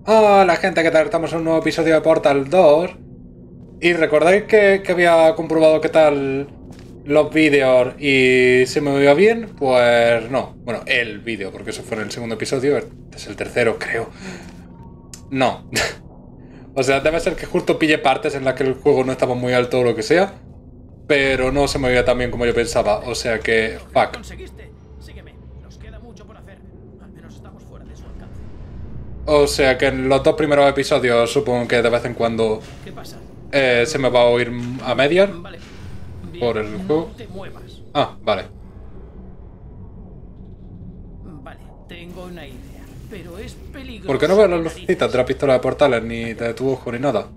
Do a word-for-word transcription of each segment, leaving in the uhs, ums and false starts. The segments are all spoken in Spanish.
Hola gente, ¿qué tal? Estamos en un nuevo episodio de Portal dos. Y recordáis que, que había comprobado qué tal los vídeos y se me veía bien. Pues no, bueno, el vídeo, porque eso fue en el segundo episodio. Este es el tercero, creo. No. O sea, debe ser que justo pille partes en las que el juego no estaba muy alto o lo que sea, pero no se me veía tan bien como yo pensaba. O sea que, fuck. Conseguiste. Sígueme. Nos queda mucho por hacer. Al menos estamos fuera de su alcance. O sea que en los dos primeros episodios supongo que de vez en cuando ¿Qué pasa? eh, se me va a oír a medias Vale. Bien, por el no juego. te muevas. Ah, vale. Vale, tengo una idea. Pero es peligroso. Porque no veo las lucecitas de la pistola de portales, ni de tu ojo, ni nada.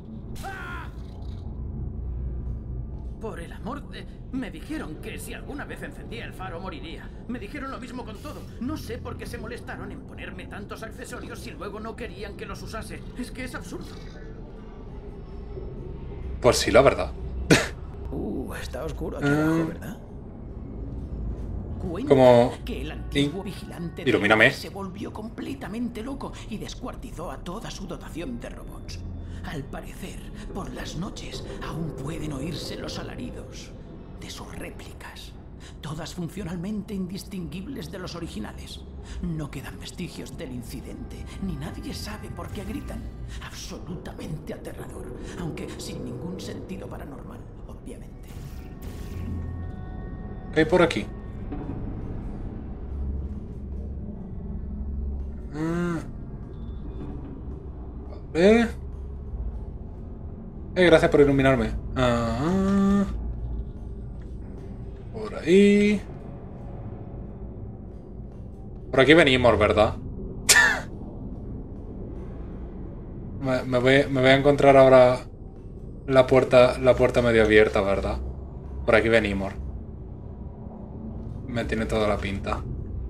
Por el amor de... Me dijeron que si alguna vez encendía el faro moriría. Me dijeron lo mismo con todo. No sé por qué se molestaron en ponerme tantos accesorios si luego no querían que los usase. Es que es absurdo. Pues sí, la verdad. Uh, está oscuro aquí Ah. abajo, ¿verdad? Cuenta Como... que el antiguo Y- vigilante de Ilumíname. Londres se volvió completamente loco y descuartizó a toda su dotación de robots. Al parecer, por las noches aún pueden oírse los alaridos de sus réplicas, todas funcionalmente indistinguibles de los originales. No quedan vestigios del incidente, ni nadie sabe por qué gritan. Absolutamente aterrador, aunque sin ningún sentido paranormal, obviamente. ¿Qué hay por aquí? Ah. Vale. Eh, gracias por iluminarme. Ah. Por ahí. Por aquí venimos, ¿verdad? me, me voy, me voy a encontrar ahora la puerta, la puerta medio abierta, ¿verdad? Por aquí venimos. Me tiene toda la pinta.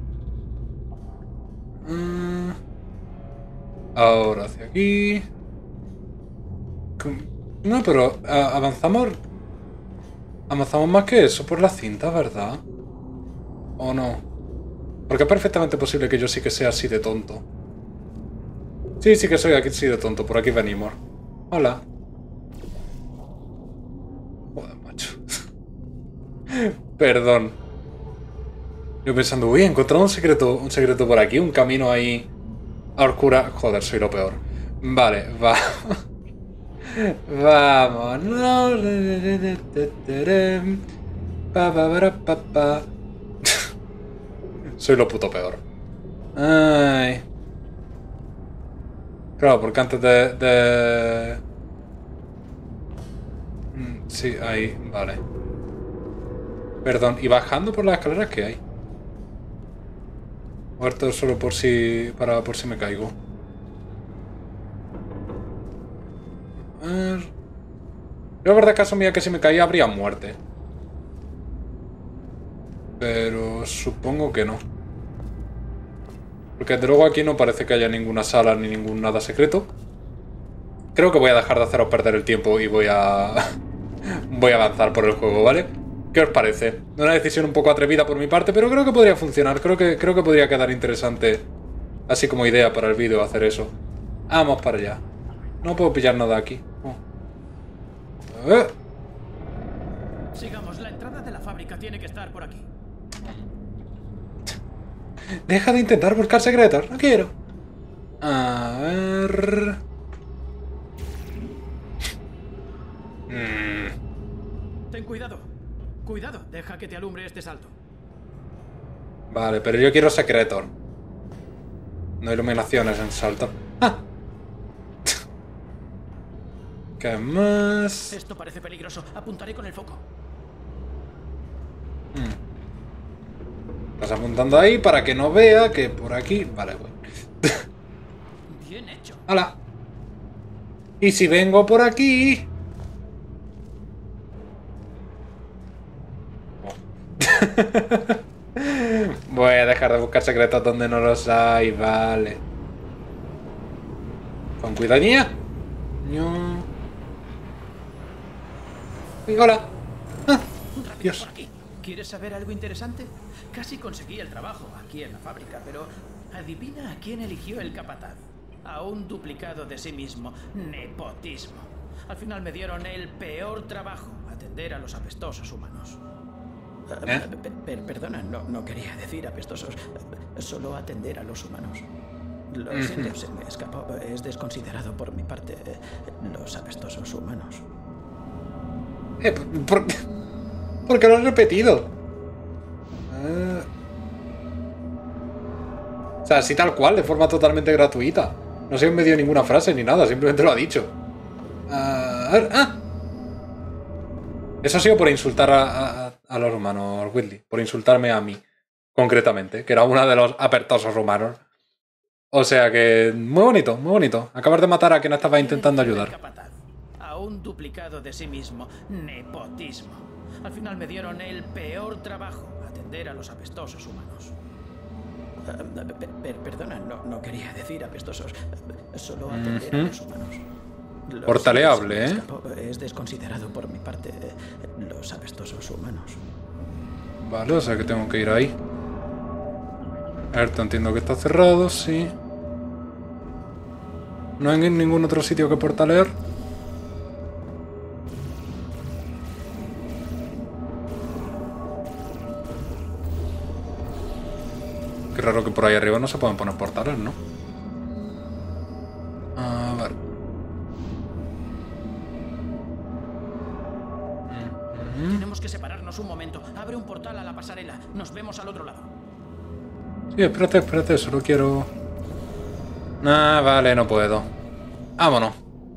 Ah. Ahora hacia aquí. Com- No, pero a- avanzamos. Avanzamos más que eso por la cinta, ¿verdad? ¿O no? Porque es perfectamente posible que yo sí que sea así de tonto. Sí, sí que soy aquí sí de tonto. Por aquí venimos. Hola. Joder, macho. Perdón. Yo pensando, uy, he encontrado un secreto, un secreto por aquí, un camino ahí a oscura. Joder, soy lo peor. Vale, va. Vamos. Pa, pa, para, pa, pa. Soy lo puto peor. Ay. Claro, porque antes de... de... Mm, Sí, ahí, vale. Perdón, ¿y bajando por las escaleras qué hay? O esto es solo por si... para por si me caigo. A ver... Yo la verdad que asumía que si me caía habría muerte. Pero supongo que no. Porque desde luego aquí no parece que haya ninguna sala ni ningún nada secreto. Creo que voy a dejar de haceros perder el tiempo y voy a... voy a avanzar por el juego, ¿vale? ¿Qué os parece? Una decisión un poco atrevida por mi parte, pero creo que podría funcionar. Creo que, creo que podría quedar interesante, así como idea para el vídeo, hacer eso. Vamos para allá. No puedo pillar nada aquí. Oh. Eh. Sigamos, la entrada de la fábrica tiene que estar por aquí. Deja de intentar buscar secretos. No quiero. A ver... Mm. Ten cuidado. Cuidado, deja que te alumbre este salto. Vale, pero yo quiero secretos. No iluminaciones en salto. ¡Ah! ¿Qué más? Esto parece peligroso. Apuntaré con el foco. Estás apuntando ahí para que no vea que por aquí... Vale, güey. Bien hecho. ¡Hala! ¿Y si vengo por aquí? Voy a dejar de buscar secretos donde no los hay, vale. Con cuidadía. No. Y hola. Ah, Rápido, Dios. por aquí. ¿Quieres saber algo interesante? Casi conseguí el trabajo aquí en la fábrica, pero adivina a quién eligió el capataz. a un duplicado de sí mismo. Nepotismo. Al final me dieron el peor trabajo, atender a los apestosos humanos. ¿Eh? Per- per- perdona, no, no quería decir apestosos, solo atender a los humanos. Lo siento, se me escapó. Es desconsiderado por mi parte los apestosos humanos. Eh, ¿por, ¿Por qué lo has repetido? Eh... O sea, así tal cual, de forma totalmente gratuita. No se me dio ninguna frase ni nada, simplemente lo ha dicho. Uh, a ver, ah. Eso ha sido por insultar a, a, a los humanos, Whitley. Por insultarme a mí, concretamente, que era uno de los apertosos humanos. O sea que, muy bonito, muy bonito. Acabas de matar a quien estaba intentando ayudar. A un duplicado de sí mismo. Nepotismo. Al final me dieron el peor trabajo, atender a los apestosos humanos. Per- per- perdona, no, no quería decir apestosos, solo atender uh-huh. a los humanos. Lo Portaleable, ¿eh? Es desconsiderado por mi parte los apestosos humanos. Vale, o sea que tengo que ir ahí. Esto entiendo que está cerrado, sí. No hay ningún otro sitio que portalear. Qué raro que por ahí arriba no se puedan poner portales, ¿no? A ver. Mm-hmm. Tenemos que separarnos un momento. Abre un portal a la pasarela. Nos vemos al otro lado. Sí, espérate, espérate. Solo quiero... Ah, vale, no puedo. Vámonos.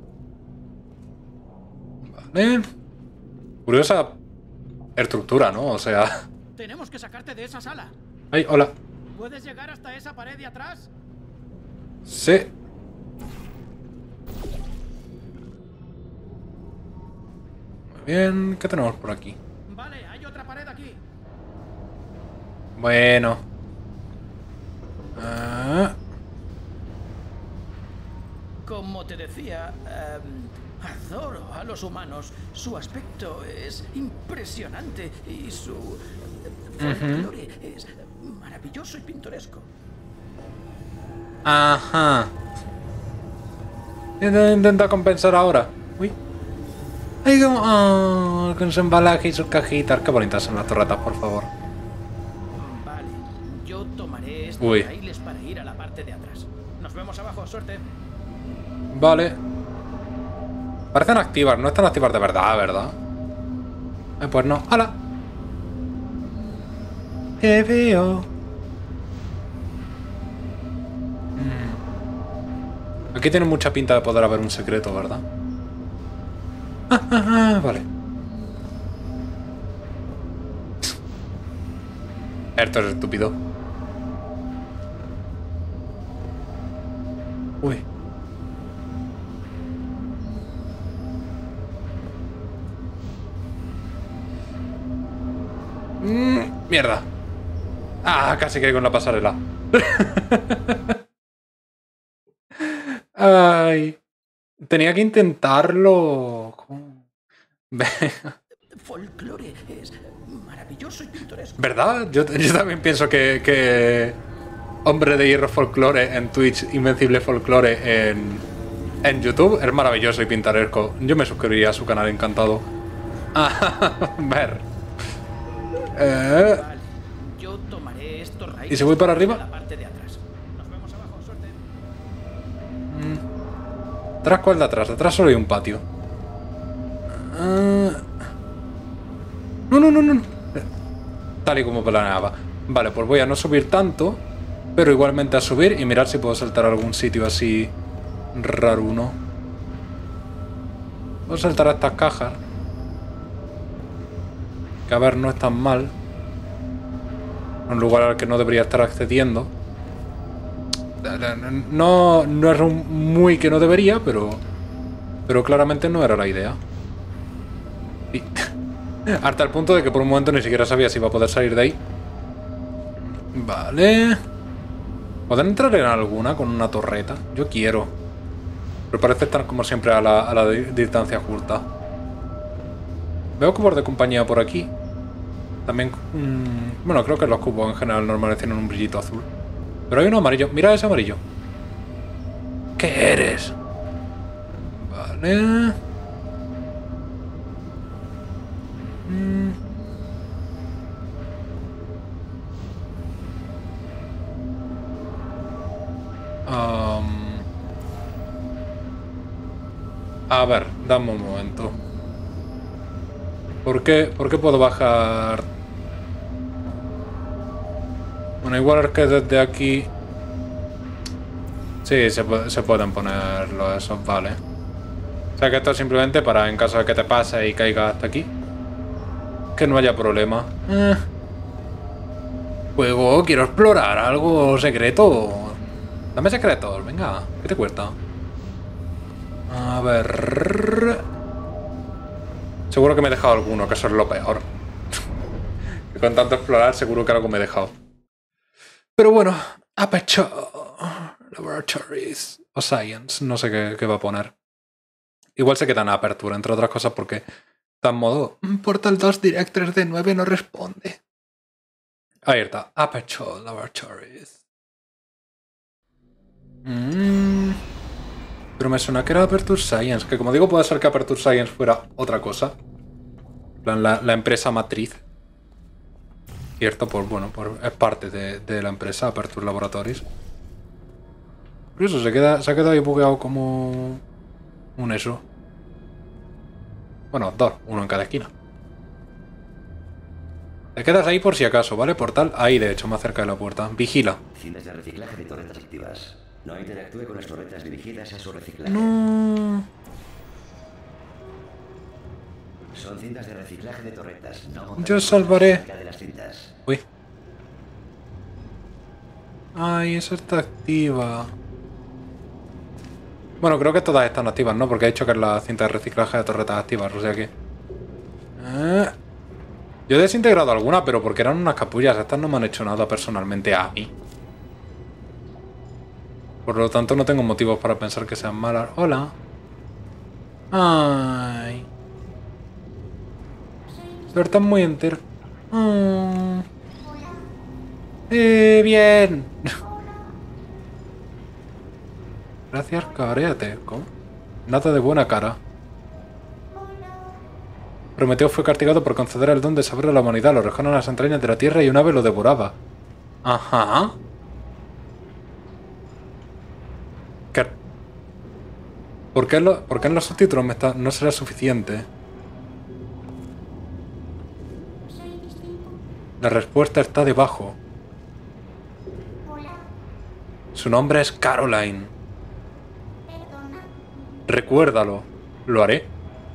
Vale. Curiosa estructura, ¿no? O sea... Tenemos que sacarte de esa sala. Ay, hola. ¿Puedes llegar hasta esa pared de atrás? Sí. Muy bien. ¿Qué tenemos por aquí? Vale, hay otra pared aquí. Bueno. Ah. Como te decía, um, adoro a los humanos. Su aspecto es impresionante y su folclore uh-huh. es maravilloso y pintoresco. Ajá. Intenta compensar ahora. Uy. Ay, como... Oh, con su embalaje y sus cajitas. Qué bonitas son las torretas, por favor. Vale. Yo tomaré estos Uy. raíles para ir a la parte de atrás. Nos vemos abajo. Suerte. Vale. Parecen activas. No están activas de verdad, ¿verdad? Eh, pues no. ¡Hala! Te veo. Aquí tiene mucha pinta de poder haber un secreto, ¿verdad? Ah, ah, ah, vale. Esto es estúpido. Uy. Mm, mierda. Ah, casi caigo en la pasarela. Ay. Tenía que intentarlo. Folclore es maravilloso y pintoresco. ¿Verdad? Yo, yo también pienso que, que Hombre de Hierro Folclore en Twitch, Invencible Folclore en, en YouTube es maravilloso y pintoresco. Yo me suscribiría a su canal, encantado. A ver. Eh. Vale. Yo tomaré estos raíles. ¿Y si voy para arriba? La parte de atrás. Nos vemos abajo, suerte. Mm. ¿Atrás cuál de atrás? Atrás solo hay un patio. Uh... No, no, no, no. Tal y como planeaba. Vale, pues voy a no subir tanto, pero igualmente a subir y mirar si puedo saltar a algún sitio así raruno. Puedo saltar a estas cajas. Que a ver, no es tan mal. Un lugar al que no debería estar accediendo. No, no es un muy que no debería, pero... Pero claramente no era la idea. Sí. Hasta el punto de que por un momento ni siquiera sabía si iba a poder salir de ahí. Vale. ¿Pueden entrar en alguna con una torreta? Yo quiero. Pero parece estar como siempre a la, a la distancia justa. Veo cubos de compañía por aquí. También... Mmm, bueno, creo que los cubos en general normales tienen un brillito azul. Pero hay uno amarillo. Mira ese amarillo. ¿Qué eres? Vale. Mm. Um. A ver, dame un momento. ¿Por qué, ¿Por qué puedo bajar? Bueno, igual es que desde aquí... Sí, se, se pueden poner esos, vale. O sea que esto es simplemente para, en caso de que te pase y caiga hasta aquí, que no haya problema. Eh. Juego, quiero explorar algo secreto. Dame secretos, venga, ¿qué te cuesta? A ver... Seguro que me he dejado alguno, que eso es lo peor. Que con tanto explorar seguro que algo me he dejado. Pero bueno, Aperture Laboratories o Science, no sé qué, qué va a poner. Igual se queda en apertura, entre otras cosas porque está en modo Portal dos Direct tres de nueve no responde. Ahí está, Aperture Laboratories. Mm. Pero me suena que era Aperture Science, que como digo puede ser que Aperture Science fuera otra cosa. La, la empresa matriz. Cierto, pues bueno, pues es parte de, de la empresa Aperture Laboratories. Por eso se, queda, se ha quedado ahí bugueado como un eso. Bueno, dos, uno en cada esquina. Te quedas ahí por si acaso, ¿vale? Portal ahí, de hecho, más cerca de la puerta. Vigila. Cintas de reciclaje de torretas activas. No interactúe con las torretas dirigidas a su reciclaje. No. Son cintas de reciclaje de torretas. No Yo salvaré. de las cintas. Uy. Ay, esa está activa. Bueno, creo que todas están activas, ¿no? Porque ha dicho que es la cinta de reciclaje de torretas activas, o sea que... Eh... Yo he desintegrado alguna, pero porque eran unas capullas. Estas no me han hecho nada personalmente a mí. Por lo tanto, no tengo motivos para pensar que sean malas. Hola. Ay. Pero están muy enteros. Mm. Eh, bien. Gracias, cabréate. ¿Cómo? Nada de buena cara. Prometeo fue castigado por conceder el don de saber a la humanidad. Lo rejonan las entrañas de la tierra y un ave lo devoraba. Ajá. ¿Qué? ¿Por qué, lo, ¿Por qué en los subtítulos me está, no será suficiente? La respuesta está debajo. Su nombre es Caroline. Recuérdalo. Lo haré.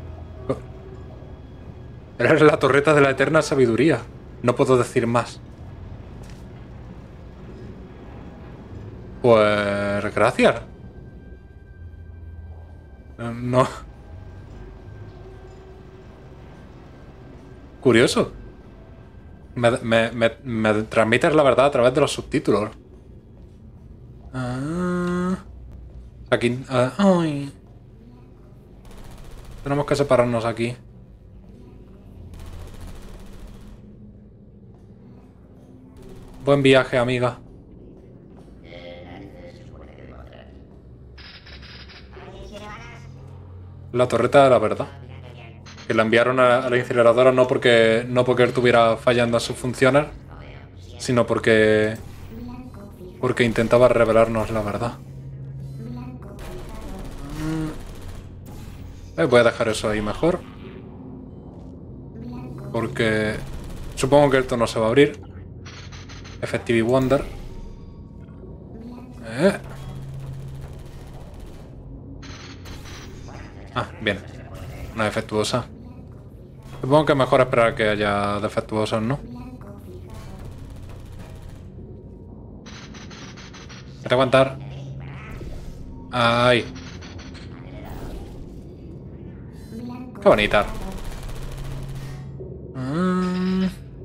Eres la torreta de la eterna sabiduría. No puedo decir más. Pues... gracias. No. Curioso. Me, me, me, me transmites la verdad a través de los subtítulos. Ah, aquí... Ah, ay. Tenemos que separarnos aquí. Buen viaje, amiga. La torreta de la verdad. Que la enviaron a, a la incineradora no porque no porque estuviera fallando en sus funciones, sino porque porque intentaba revelarnos la verdad. Eh, voy a dejar eso ahí mejor. Porque supongo que esto no se va a abrir. Effective Wonder. Eh. Ah, bien. Una defectuosa. Supongo que es mejor esperar que haya defectuosas, ¿no? Hay que aguantar. Ay. Qué bonita. Mm.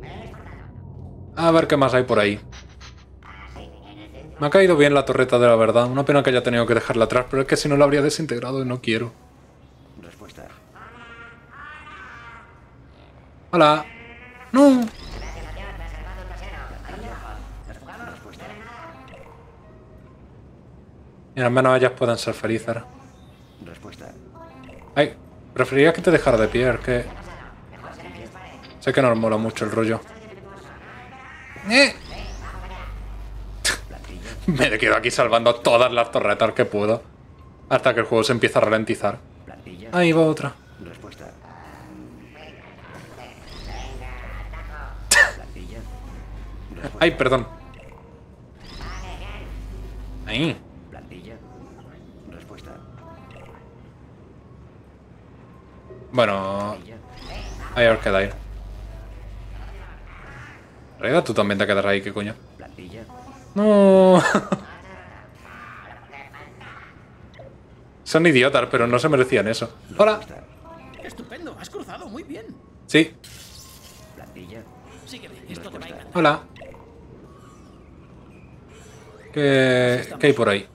A ver qué más hay por ahí. Me ha caído bien la torreta de la verdad. Una pena que haya tenido que dejarla atrás, pero es que si no la habría desintegrado y no quiero. Respuesta. Hola. No. Y al menos ellas pueden ser felices. Respuesta. Ay, preferiría que te dejara de pie, es que... Sé que no os mola mucho el rollo. ¡Eh! Me quedo aquí salvando todas las torretas que puedo. Hasta que el juego se empieza a ralentizar. Plantilla. Ahí va otra. Respuesta. Plantilla. Ay, perdón. Ahí. Plantilla. Respuesta. Bueno, Plantilla. ahí os quedáis. En realidad tú también te quedarás ahí, ¿qué coño? Plantilla. No. Son idiotas, pero no se merecían eso. Hola. Estupendo, has cruzado muy bien. Sí. Plantilla. Sígueme, esto te va a encantar. Hola. ¿Qué, ¿Qué hay por ahí?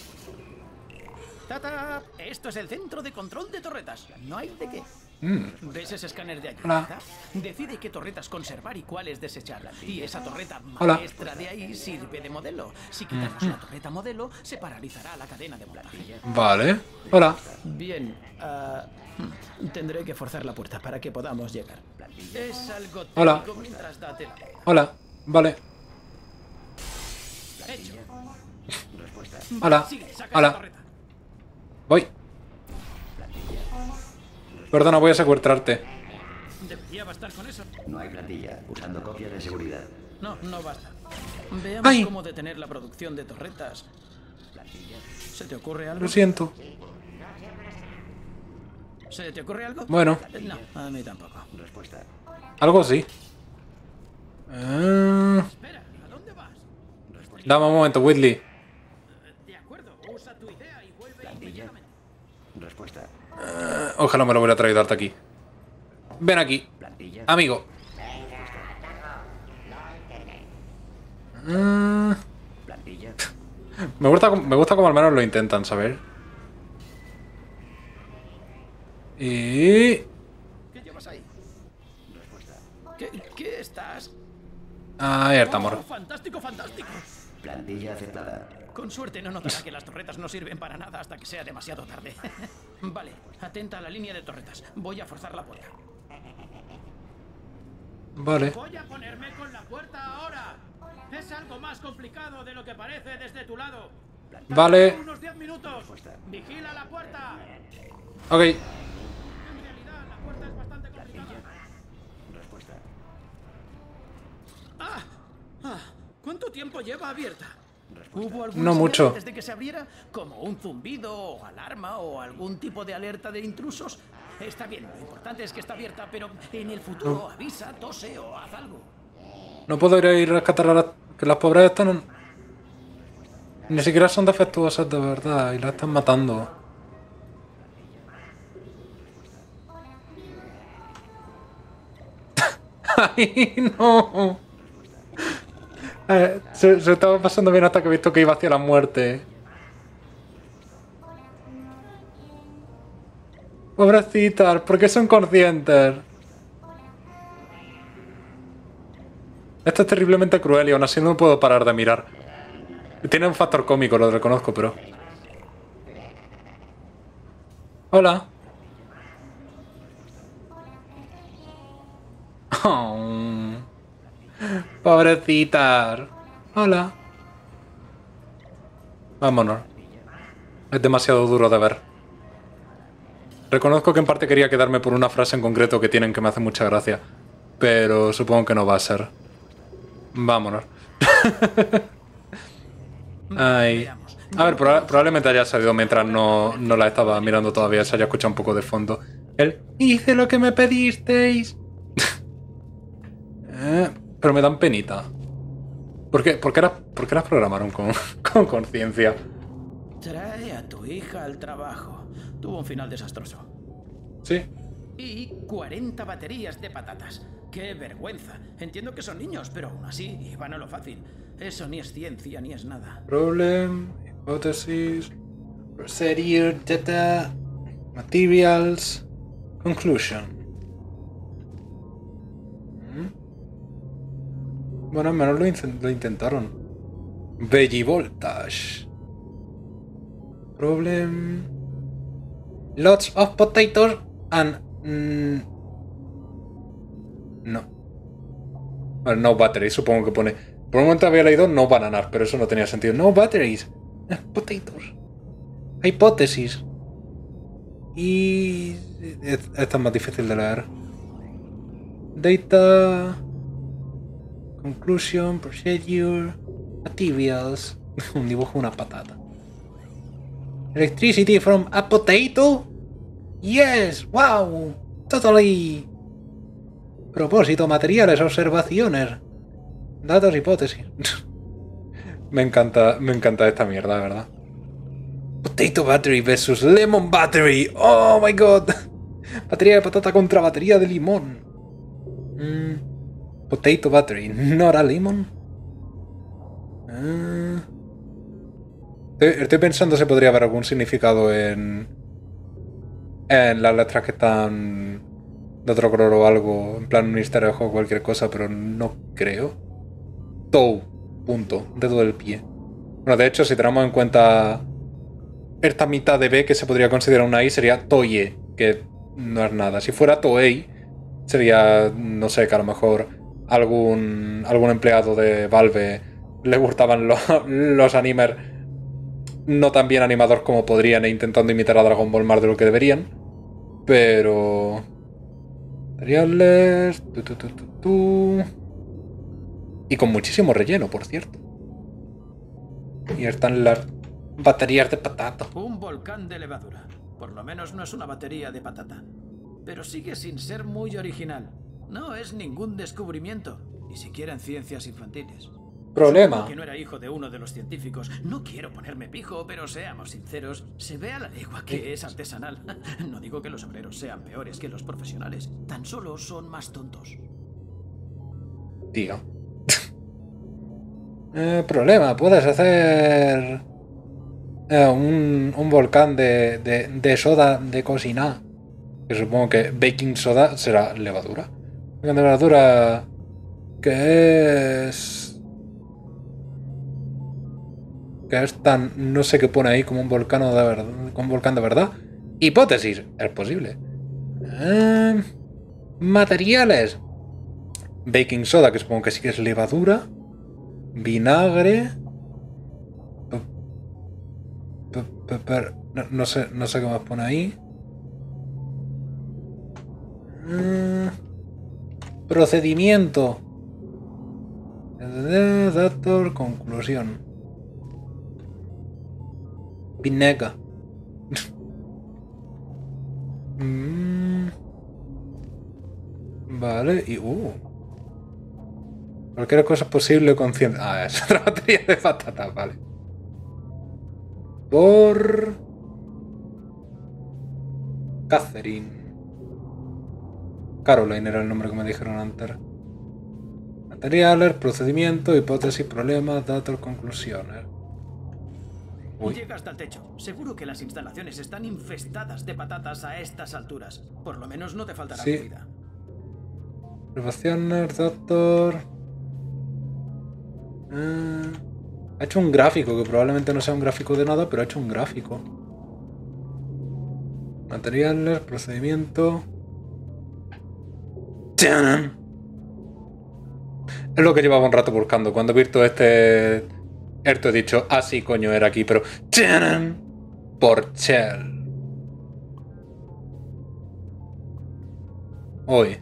Tata, esto es el centro de control de torretas. No hay de qué. Mm. ¿Ves ese escáner de allí? Hola. ¿verdad? Decide qué torretas conservar y cuáles desechar. Y esa torreta Hola. maestra de ahí sirve de modelo. Si quitamos la torreta modelo, se paralizará la cadena de montaje. Vale. Hola. Bien, ah, hmm, tendré que forzar la puerta para que podamos llegar. Es algo técnico Hola. mientras da tela. Hola. Vale. Hecho. Respuesta. Hola. Sigue, saca Hola. esa torreta. Voy. Perdona, voy a secuestrarte. Debería bastar con eso. No hay plantilla. Usando copia de seguridad. No, no basta. Veamos Ay. cómo detener la producción de torretas. Plantilla. ¿Se te ocurre algo? Lo siento. ¿Se te ocurre algo? Bueno, No, a mí tampoco. Respuesta. algo sí. Eh, Espera, ¿a dónde vas? dame un momento, Whitley. De acuerdo, usa tu idea y vuelve Plantilla. inmediatamente. Respuesta. Eh, ojalá me lo hubiera traído hasta aquí. Ven aquí, Plantilla. amigo. Eh, Plantilla. me gusta, me gusta como al menos lo intentan, ¿sabes? Y... ¿Qué llevas ahí? Respuesta. ¿Qué, qué estás? Ahí estamos. Oh, fantástico, fantástico. Plantilla aceptada. Con suerte no notará que las torretas no sirven para nada hasta que sea demasiado tarde. Vale, atenta a la línea de torretas. Voy a forzar la puerta. Vale. Voy a ponerme con la puerta ahora. Es algo más complicado de lo que parece desde tu lado. Vale. Unos diez minutos. Vigila la puerta. Ok. En realidad, la puerta es bastante complicada. Respuesta. Ah, ah, ¿cuánto tiempo lleva abierta? ¿Hubo algún No señal mucho. antes de que se abriera? ¿Como un zumbido o alarma o algún tipo de alerta de intrusos? Está bien, lo importante es que está abierta, pero en el futuro avisa, tose o haz algo. No puedo ir a ir a rescatar a las... Que las pobres están... Ni siquiera son defectuosas de verdad y las están matando. ¡Ay, no! Eh, se, se estaba pasando bien hasta que he visto que iba hacia la muerte. Pobrecitas, ¿por qué son conscientes? Esto es terriblemente cruel y aún así no puedo parar de mirar. Tiene un factor cómico, lo reconozco, pero... Hola. Oh. Pobrecita. Hola. Vámonos. Es demasiado duro de ver. Reconozco que en parte quería quedarme por una frase en concreto que tienen que me hace mucha gracia. Pero supongo que no va a ser. Vámonos. Ay. A ver, proba- probablemente haya salido mientras no, no la estaba mirando todavía. Se haya escuchado un poco de fondo. El hice lo que me pedisteis. eh, pero me dan penita. ¿Por qué, por qué, las, por qué las programaron con con conciencia? Trae a tu hija al trabajo. Tuvo un final desastroso. Sí. Y cuarenta baterías de patatas. ¡Qué vergüenza! Entiendo que son niños, pero aún así iban a lo fácil. Eso ni es ciencia ni es nada. Problem, hypothesis, procedure, data, materials, conclusion. ¿Mm? Bueno, al menos lo, in- lo intentaron. Bellivoltage. Problem. Lots of potatoes and... Mm, no. Bueno, no batteries, supongo que pone... Por un momento había leído no bananas, pero eso no tenía sentido. No batteries. Potatoes. Hipótesis. Y... Esta es más difícil de leer. Data... Conclusion, procedure... Materials... Un dibujo de una patata. Electricity from a potato? Yes, wow, totally. Propósito, materiales, observaciones. Datos, hipótesis. me encanta, me encanta esta mierda, de verdad. Potato battery versus lemon battery. Oh my god. Batería de patata contra batería de limón. Mm. Potato battery, not a lemon. Ah. Estoy, estoy pensando si podría haber algún significado en, en las letras que están de otro color o algo, en plan un easter egg o cualquier cosa, pero no creo. Toe, punto, dedo del pie. Bueno, de hecho, si tenemos en cuenta esta mitad de B que se podría considerar una I, sería toye, que no es nada. Si fuera toei, sería, no sé, que a lo mejor algún, algún empleado de Valve le gustaban los, los animes no tan bien animados como podrían e intentando imitar a Dragon Ball más de lo que deberían. Pero... Materiales... Tu, tu, tu, tu, tu. Y con muchísimo relleno, por cierto. Y están las baterías de patata. Un volcán de levadura. Por lo menos no es una batería de patata. Pero sigue sin ser muy original. No es ningún descubrimiento, ni siquiera en ciencias infantiles. Problema. Supongo que no era hijo de uno de los científicos. No quiero ponerme pijo, pero seamos sinceros, se ve a la legua que es artesanal. No digo que los obreros sean peores que los profesionales, tan solo son más tontos. Tío. eh, problema, puedes hacer eh, un, un volcán de, de, de soda de cocinar. Que supongo que baking soda será levadura. Una levadura que es... que es tan... no sé qué pone ahí, como un volcán de verdad, como un volcán de verdad. Hipótesis, es posible. Eh, materiales. Baking soda, que supongo que sí que es levadura. Vinagre. No, no sé, no sé qué más pone ahí. Eh, procedimiento. Dator, conclusión. Vinega. mm. Vale, y uh. Cualquier cosa es posible con ciencia. Ah, es otra batería de patatas, vale. Por Catherine. Caroline era el nombre que me dijeron antes. Materiales, procedimiento, hipótesis, problemas, datos, conclusiones. Uy. Llega hasta el techo. Seguro que las instalaciones están infestadas de patatas a estas alturas. Por lo menos no te faltará sí. comida. Observaciones, doctor. Eh, ha hecho un gráfico, que probablemente no sea un gráfico de nada, pero ha hecho un gráfico. Materiales, procedimiento. ¡Tchanan! Es lo que llevaba un rato buscando. Cuando he visto este... Esto he dicho, ah sí, coño, era aquí, pero... ¡Tchanan! Porchel. Hoy.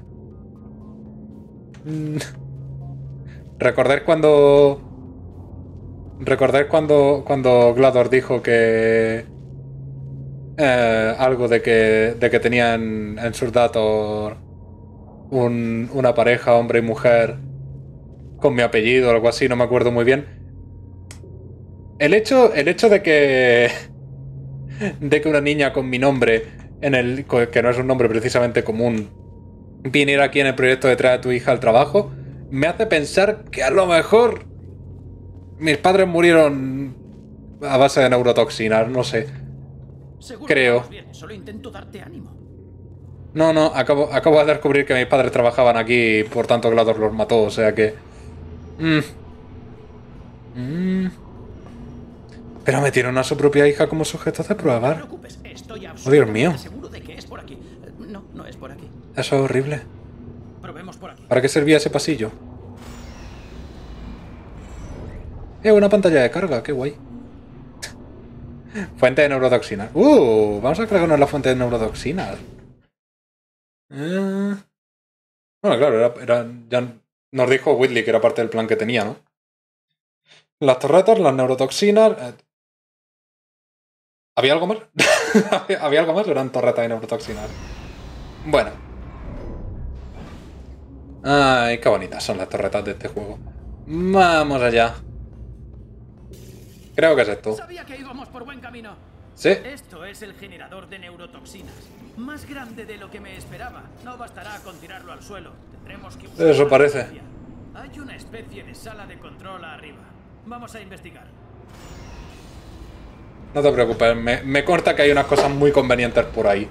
Recordar cuando... Recordar cuando, cuando GLaDOS dijo que... Eh, algo de que, de que tenían en sus datos un, una pareja, hombre y mujer, con mi apellido o algo así, no me acuerdo muy bien. El hecho, el hecho de que... de que una niña con mi nombre, en el que no es un nombre precisamente común, viniera aquí en el proyecto de traer a tu hija al trabajo, me hace pensar que a lo mejor mis padres murieron a base de neurotoxinas, no sé. Seguro Creo. Que bien, solo intento darte ánimo. No, no, acabo, acabo de descubrir que mis padres trabajaban aquí y por tanto GLaDOS los mató, o sea que... Mm. Mm. Pero metieron a su propia hija como sujeto de prueba. No te preocupes, estoy Oh, Dios mío. seguro de que es por aquí. No, no es por aquí. Eso es horrible. Probemos por aquí. ¿Para qué servía ese pasillo? Eh, una pantalla de carga, qué guay. Fuente de neurotoxinas. Uh, vamos a cargarnos la fuente de neurotoxinas. Eh... Bueno, claro, era, era, ya nos dijo Whitley que era parte del plan que tenía, ¿no? Las torretas, las neurotoxinas... Eh... ¿Había algo más? ¿Había algo más o eran torretas y neurotoxinas? Bueno. Ay, qué bonitas son las torretas de este juego. Vamos allá. Creo que es esto. Sabía que íbamos por buen camino. Sí. Esto es el generador de neurotoxinas. Más grande de lo que me esperaba. No bastará con tirarlo al suelo. Tendremos que usar Eso la parece. energía. Hay una especie de sala de control arriba. Vamos a investigar. No te preocupes, me, me consta que hay unas cosas muy convenientes por ahí.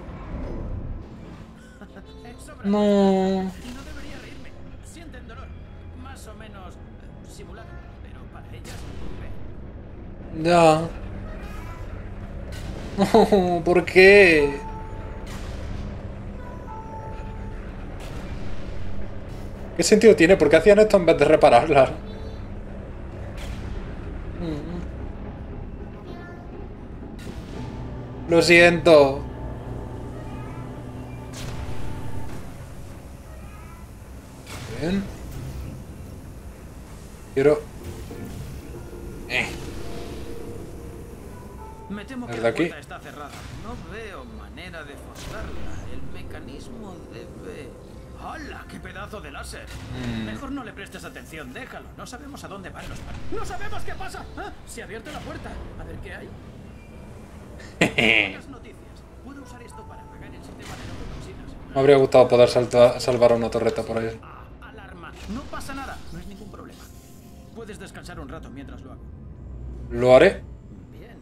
No. No debería reírme. Sienten dolor. Más o menos eh, simulado. Pero para ellas, ve. Ya. Oh, ¿por qué? ¿Qué sentido tiene? ¿Por qué hacían esto en vez de repararlas? Lo siento. Bien. Quiero... Eh. Me temo que ¿Desde la aquí? puerta está cerrada. No veo manera de forzarla. El mecanismo debe... ¡Hala! ¡Qué pedazo de láser! Mm. Mejor no le prestes atención, déjalo. No sabemos a dónde van los par. ¡No sabemos qué pasa! ¿Ah? Se ha abierto la puerta. A ver qué hay. Buenas noticias. Puedo usar esto para apagar el sistema de neurotoxinas. Me habría gustado poder salta- salvar a una torreta por ahí. Ah, alarma. No pasa nada. No es ningún problema. Puedes descansar un rato mientras lo hago. Lo haré. Bien.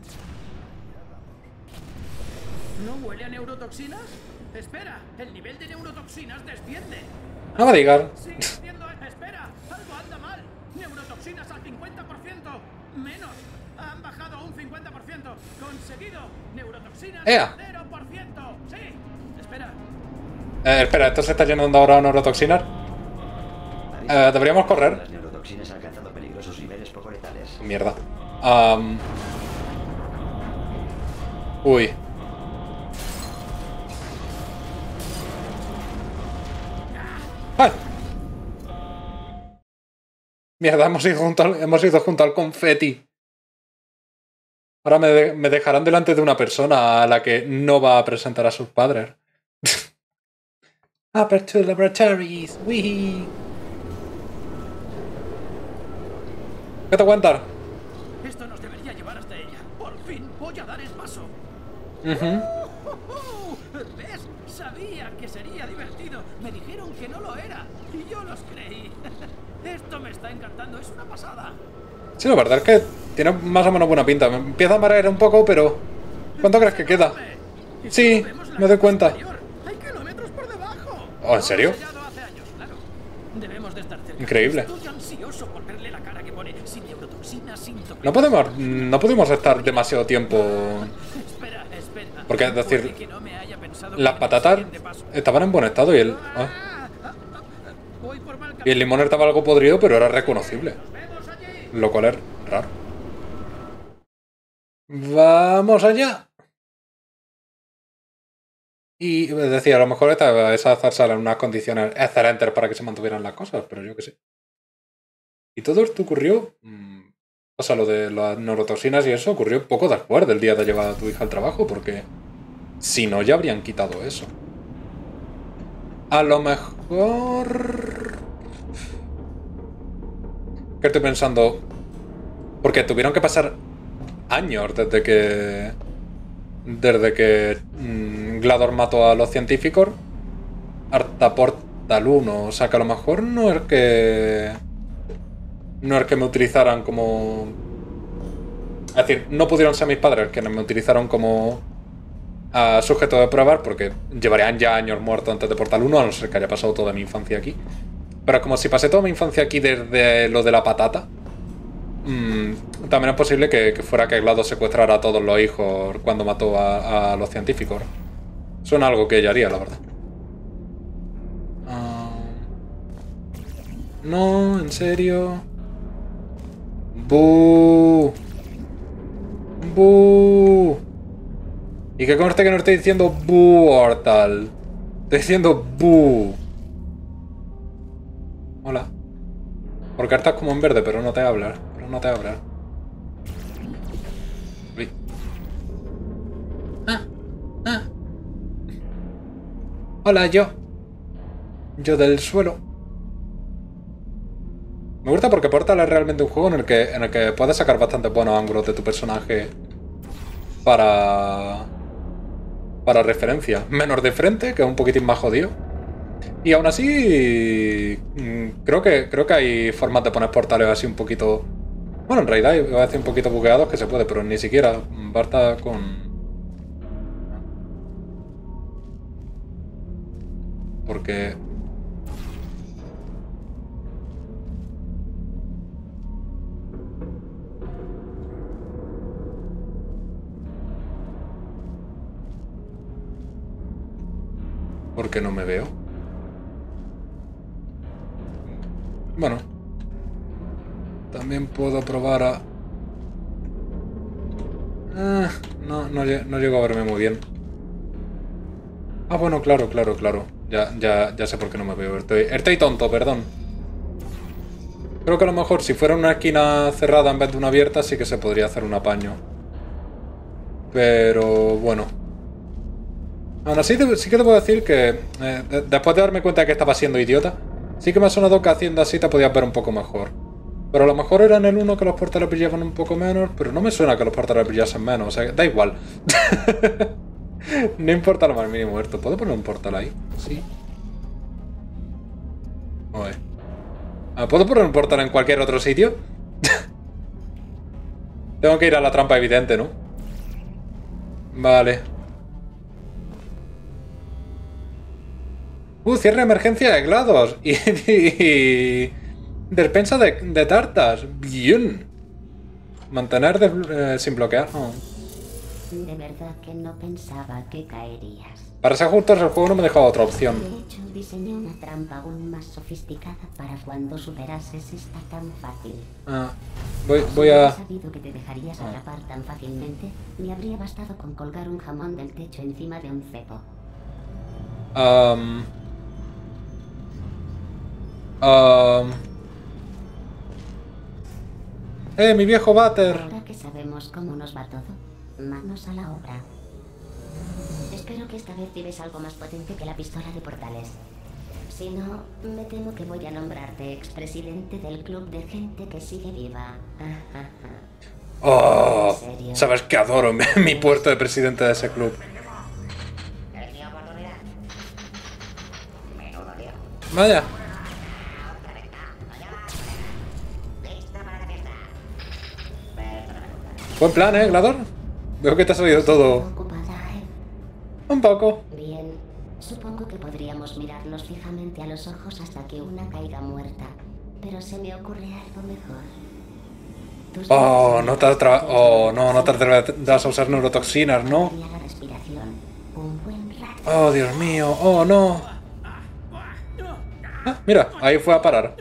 ¿No huele a neurotoxinas? Espera, el nivel de neurotoxinas desciende. No me digas. Sigue haciendo... Espera, algo anda mal. Neurotoxinas al cincuenta por ciento. Menos. Han bajado un cincuenta por ciento. Conseguido. Neurotoxinas ¡Ea! cero por ciento. Sí. Espera. Eh, espera, ¿esto se está llenando ahora de neurotoxinas? Eh, deberíamos correr. Las neurotoxinas han alcanzado peligrosos niveles poco letales. Mierda. Um... Uy. ¡Ay! Mierda, hemos ido junto al, hemos ido junto al confeti. Ahora me, de, me dejarán delante de una persona a la que no va a presentar a sus padres. Aperture Laboratories. Wee. ¿Qué te cuentas? Esto nos debería llevar hasta ella. Por fin voy a dar el paso. Uh-huh. ¿Ves? Sabía que sería divertido. Me dijeron que no lo era. Y yo los creí. Esto me está encantando. Es una pasada. Sí, la verdad es que tiene más o menos buena pinta. Me empieza a marear un poco, pero... ¿Cuánto crees que queda? Sí, me doy cuenta. Hay kilómetros por debajo. ¿Oh, en serio? Hace años, claro. Debemos de estar cerca. Increíble. Estoy ansioso por verle la cara que pone sin neurotoxinas, sin toxinas. No podemos, no pudimos estar demasiado tiempo... Espera, espera. Porque, es decir, Puede que no me haya pensado las que patatas el siguiente paso. estaban en buen estado y el... ah. Voy por mal Y el limón estaba algo podrido, pero era reconocible. Nos vemos allí. Lo cual es raro. ¡Vamos allá! Y decía, a lo mejor esta, esa zarza en unas condiciones excelentes para que se mantuvieran las cosas, pero yo qué sé. Y todo esto ocurrió... Mmm, o sea, lo de las neurotoxinas y eso ocurrió poco después del día de llevar a tu hija al trabajo, porque si no ya habrían quitado eso. A lo mejor... ¿Qué estoy pensando? Porque tuvieron que pasar años desde que... Desde que mmm, Glador mató a los científicos hasta Portal uno. O sea que a lo mejor no es que... No es que me utilizaran como... Es decir, no pudieron ser mis padres quienes me utilizaron como uh, sujeto de pruebas, porque llevarían ya años muertos antes de Portal uno, a no ser que haya pasado toda mi infancia aquí. Pero es como si pasé toda mi infancia aquí desde lo de la patata. mmm, también es posible que, que fuera que GLaDOS secuestrara a todos los hijos cuando mató a, a los científicos. Suena algo que ella haría, la verdad. Uh, no, en serio. ¡Bú! ¡Bú! Y que conste que no estoy diciendo ¡bú, Hortal! Estoy diciendo ¡bú! Hola. Porque estás como en verde, pero no te habla. Pero no te habla. Uy. Ah, ah. Hola, yo. Yo del suelo. Me gusta porque Portal es realmente un juego en el que, en el que puedes sacar bastante buenos ángulos de tu personaje para... para referencia. Menos de frente, que es un poquitín más jodido. Y aún así, creo que, creo que hay formas de poner portales así un poquito... Bueno, en realidad iba a decir un poquito bugueados que se puede, pero ni siquiera. Basta con... Porque... ¿Por qué no me veo? Bueno. También puedo probar a... Ah, no, no, no llego a verme muy bien. Ah, bueno, claro, claro, claro. Ya, ya, ya sé por qué no me veo. Estoy, estoy tonto, perdón. Creo que a lo mejor si fuera una esquina cerrada en vez de una abierta sí que se podría hacer un apaño. Pero bueno. Aún así sí que te puedo decir que eh, de, después de darme cuenta de que estaba siendo idiota, sí que me ha sonado que haciendo así te podías ver un poco mejor. Pero a lo mejor era en el uno que los portales brillaban un poco menos, pero no me suena que los portales brillasen menos, o sea, da igual. No importa lo más mínimo esto. ¿Puedo poner un portal ahí? Sí. Oye. ¿Puedo poner un portal en cualquier otro sitio? Tengo que ir a la trampa evidente, ¿no? Vale. Uh, cierre de emergencia de GLaDOS. Y, y, y despensa de, de tartas. Bien. Mantener de, eh, sin bloquear. Oh. De verdad que no pensaba que caerías. Para ser justos, el juego no me dejaba otra opción. De hecho, diseñé una trampa aún más sofisticada para cuando superases esta tan fácil. Ah, voy, voy a... Si hubiera sabido que te dejarías atrapar tan fácilmente, me habría bastado con colgar un jamón del techo encima de un cepo. Um... Um... ¡Eh, mi viejo váter! Ahora que sabemos cómo nos va todo, manos a la obra. Espero que esta vez tires algo más potente que la pistola de portales. Si no, me temo que voy a nombrarte expresidente del club de gente que sigue viva. ¡Oh! Sabes que adoro mi, mi puesto de presidente de ese club. Vaya. Buen plan, ¿eh, GLaDOS? Veo que te ha salido todo... Un poco. Bien, supongo que podríamos mirarnos fijamente a los ojos hasta que una caiga muerta. Pero se me ocurre algo mejor. Tus Oh, no te atra... oh, no, no te atreverás a usar neurotoxinas, ¿no? la respiración. Un buen rato. Oh, Dios mío, oh, no. Ah, mira, ahí fue a parar.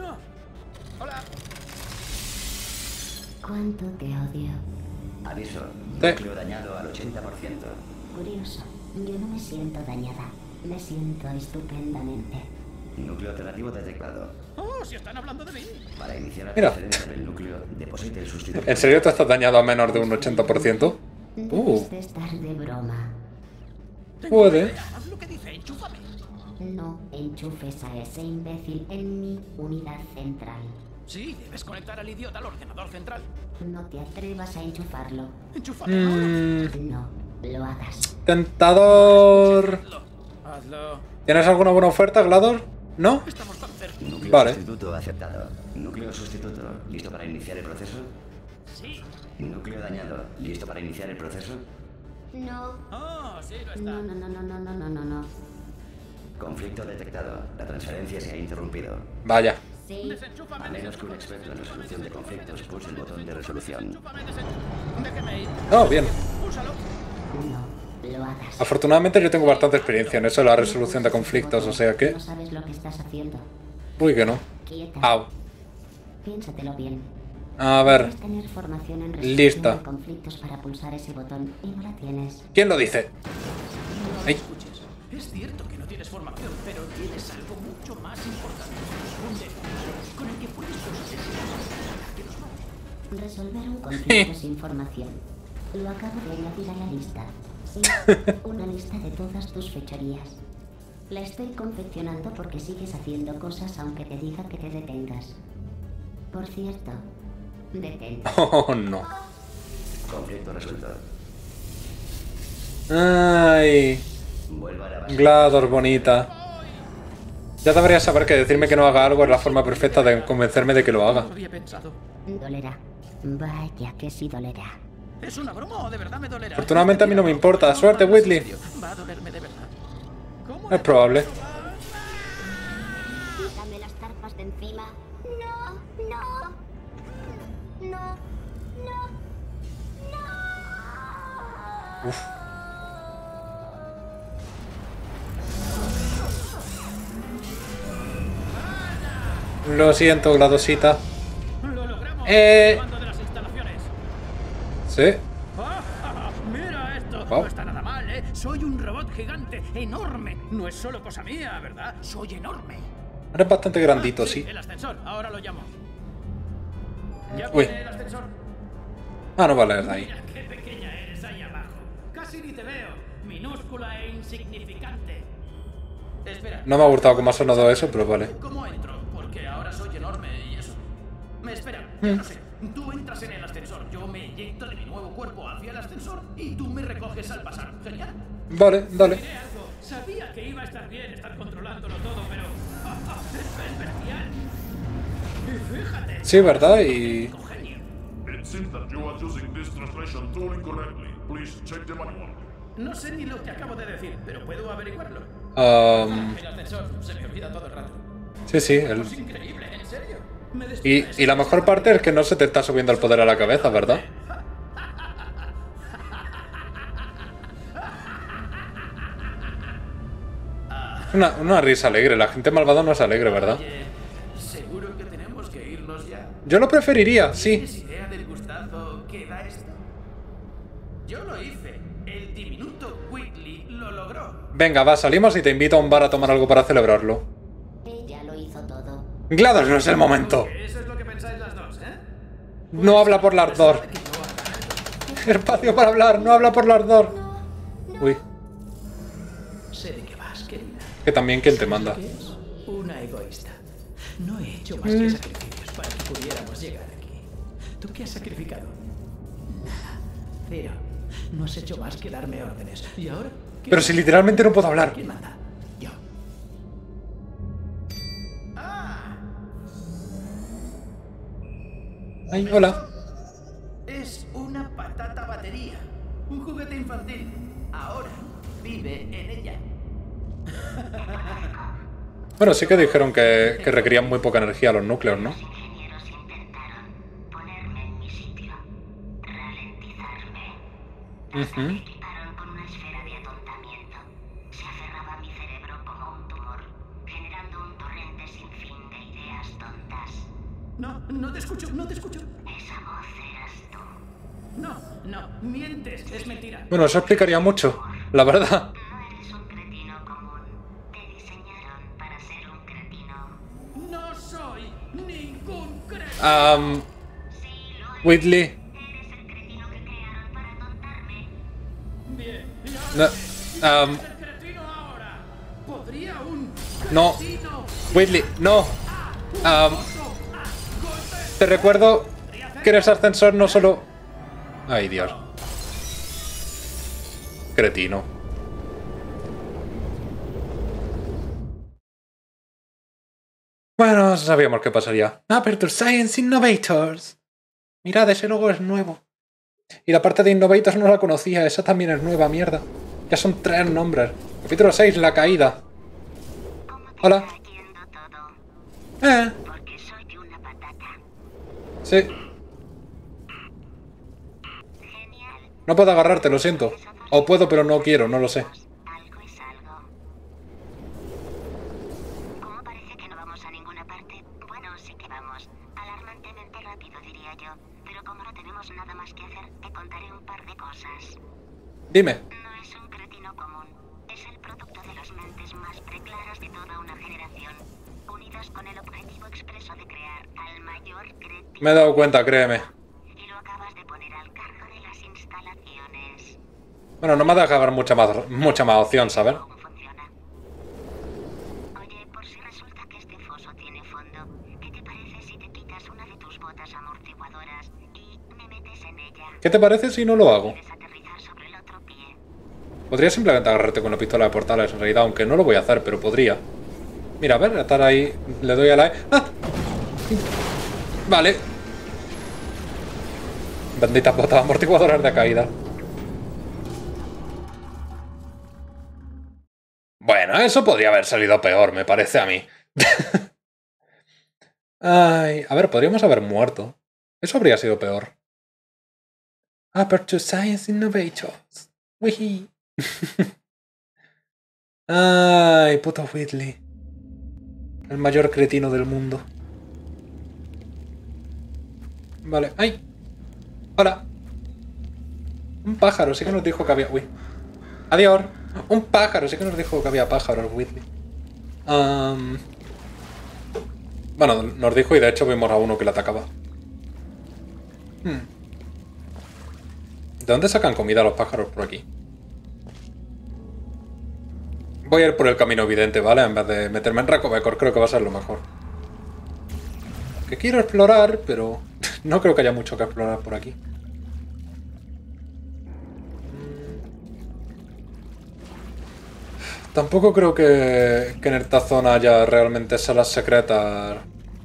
¿Cuánto te odio? Aviso, Sí. núcleo dañado al ochenta por ciento. Curioso, yo no me siento dañada. Me siento estupendamente. Núcleo alternativo detectado. Oh, si están hablando de mí. Para iniciar la Mira. transferencia del núcleo, deposite el sustituto. ¿En serio te estás dañado a menos de un ochenta por ciento? Debes Uh, de estar de broma. Tengo una puede. idea. Haz lo que dice, enchúfame. No enchufes a ese imbécil en mi unidad central. Sí, debes conectar al idiota al ordenador central. No te atrevas a enchufarlo. Enchúfame ahora. Mm, No lo hagas. tentador. Hazlo. Hazlo. ¿Tienes alguna buena oferta, GLaDOS? ¿No? Estamos tan cerca. Núcleo Vale. sustituto aceptado. Núcleo sustituto, ¿listo para iniciar el proceso? Sí. Núcleo dañado, ¿listo para iniciar el proceso? No. Oh, sí, lo está. No, no, no, no, no, no, no, no, no. Conflicto detectado. La transferencia se ha interrumpido. Vaya. Sí. A menos que un experto en resolución de conflictos pulse el botón de resolución. Déjeme ir. Oh, bien. Úsalo. No, lo hagas. Afortunadamente yo tengo bastante experiencia en eso de la resolución de conflictos, o sea que... No sabes lo que estás haciendo. Uy, que no. Quieta. Au. Piénsatelo bien. A ver. Debes tener formación en resolución Lista. de conflictos para pulsar ese botón y no la tienes. ¿Quién lo dice? No Ay. escuches. Es cierto que no tienes formación, pero tienes algo mucho más importante. Un dedo con el que puedes conseguir Resolver un conflicto sin formación. Lo acabo de añadir a la lista. Sí, una lista de todas tus fechorías. La estoy confeccionando porque sigues haciendo cosas aunque te diga que te detengas. Por cierto, detente. Oh, no. Conflicto resuelto. Ay. Vuelva a la base. GLaDOS bonita. Ya deberías saber que decirme que no haga algo es la forma perfecta de convencerme de que lo haga. No lo había pensado. Dolerá. Vaya que sí dolerá. ¿Es una broma o de verdad me dolerá? Afortunadamente a mí no me importa. Suerte, Whitley. Va a dolerme de verdad. ¿Cómo Es probable. Quítame las tarpas de encima. No, no. No, no, no. Uf. Lo siento, GLaDOSita. lo logramos? Eh. Comando de las instalaciones. Sí. Ah, mira esto. Wow. No está nada mal, ¿eh? Soy un robot gigante, enorme. No es solo cosa mía, ¿verdad? Soy enorme. Eres bastante grandito, Ah, sí. El ascensor, ahora lo llamo. ¿Ya Uy. pone el ascensor? Ah, no vale, es ahí. Mira qué pequeña eres ahí abajo. Casi ni te veo. Minúscula e insignificante. Espera. No me ha gustado cómo ha sonado eso, pero vale. ¿Cómo entro? Porque ahora soy enorme y eso. Me espera, ya no sé. Tú entras en el ascensor, yo me inyecto de mi nuevo cuerpo hacia el ascensor y tú me recoges al pasar. Genial. Vale, dale. Diré algo. Sabía que iba a estar bien estar controlándolo todo, pero ah, ah, esto es bestial. Y fíjate. Sí, ¿verdad? Y... Genio. It seems that you are using this translation tool incorrectly. Please check the manual. No sé ni lo que acabo de decir, pero puedo averiguarlo. Um, El ascensor se me olvida todo el rato. sí, sí. el- Es increíble, ¿en serio? Me Y, despierta y la mejor parte es que no se te está subiendo el poder a la cabeza, ¿verdad? Una, una risa alegre. La gente malvada no es alegre, ¿verdad? Oye, seguro que tenemos que irnos ya. Yo lo preferiría, sí. ¿Tienes idea del gustazo que da esto? Yo lo hice. El diminuto Whitley lo logró. Venga, va, salimos y te invito a un bar a tomar algo para celebrarlo. Ella lo hizo todo. GLaDOS, no es el momento. Que eso es lo que pensáis las dos, ¿eh? No habla por las dos. Que no haga. Espacio para hablar, no habla por las dos. Uy, Sé de qué vas, querida. que también quién te manda. ¿Qué es? Una egoísta. No he hecho más que sacrificios para que pudiéramos llegar aquí. ¿Tú qué has sacrificado? Nada. Cero. No has hecho más que darme órdenes. ¿Y ahora? ¿Qué? Pero si literalmente no puedo hablar. ¿Quién manda? Yo. ¡Ah! Ay, hola. Es una patata batería. Un juguete infantil. Ahora vive en ella. Bueno, sí que dijeron que, que requerían muy poca energía los núcleos, ¿no? Los ingenieros intentaron ponerme en mi sitio, ralentizarme. Ujú. Me equiparon con una esfera de atontamiento. Se aferraba a mi cerebro como un tumor, generando un torrente sin fin de ideas tontas. No, no te escucho, no te escucho. Esa voz eras tú. No, no, mientes, es mentira. Bueno, eso explicaría mucho, la verdad. No eres un cretino común. Te diseñaron para ser un cretino. No soy ningún cretino. Um, Sí, lo eres. Whitley. Eres el cretino que crearon para atontarme. Bien, y No, ahora um, es el cretino ahora. Podría un no. cretino Whitley, no. Um, te recuerdo que eres ascensor, no solo... Ay, Dios. Cretino. Bueno, sabíamos qué pasaría. Aperture Science Innovators. Mirad, ese logo es nuevo. Y la parte de Innovators no la conocía, esa también es nueva, mierda. Ya son tres nombres. Capítulo seis, la caída. Hola. Está yendo todo. Eh. Porque Sí. No puedo agarrarte, lo siento. O puedo, pero no quiero, no lo sé. Algo es algo. ¿Cómo parece que no vamos a ninguna parte? Bueno, sí que vamos. Alarmantemente rápido, diría yo. Pero como no tenemos nada más que hacer, te contaré un par de cosas. Dime. No es un cretino común. Es el producto de las mentes más preclaras de toda una generación, unidas con el objetivo expreso de crear al mayor cretino. Me he dado cuenta, créeme. Y lo acabas de poner al cargo de las instalaciones. Bueno, no me deja haber mucha más, mucha más opción, ¿sabes? ¿Cómo funciona? Oye, por si resulta que este foso tiene fondo, ¿qué te parece si te quitas una de tus botas amortiguadoras y me metes en ella? ¿Qué te parece si no lo hago? ¿Quieres aterrizar sobre el otro pie? Podría simplemente agarrarte con una pistola de portales, en realidad, aunque no lo voy a hacer, pero podría. Mira, a ver, estar ahí, le doy a la... ¡Ah! Vale. Benditas botas amortiguadoras de caída. Bueno, eso podría haber salido peor, me parece a mí. Ay, a ver, podríamos haber muerto. Eso habría sido peor. Aperture Science Innovators. Wihee. Ay, puto Whitley. El mayor cretino del mundo. Vale, ¡ay! Hola. Un pájaro, sí que nos dijo que había... Uy. Adiós. Un pájaro, sí que nos dijo que había pájaros, Whitley. Um... Bueno, nos dijo y de hecho vimos a uno que le atacaba. Hmm. ¿De dónde sacan comida los pájaros por aquí? Voy a ir por el camino evidente, ¿vale? En vez de meterme en Recovecor, creo que va a ser lo mejor. Que quiero explorar, pero no creo que haya mucho que explorar por aquí. Tampoco creo que, que en esta zona haya realmente salas secretas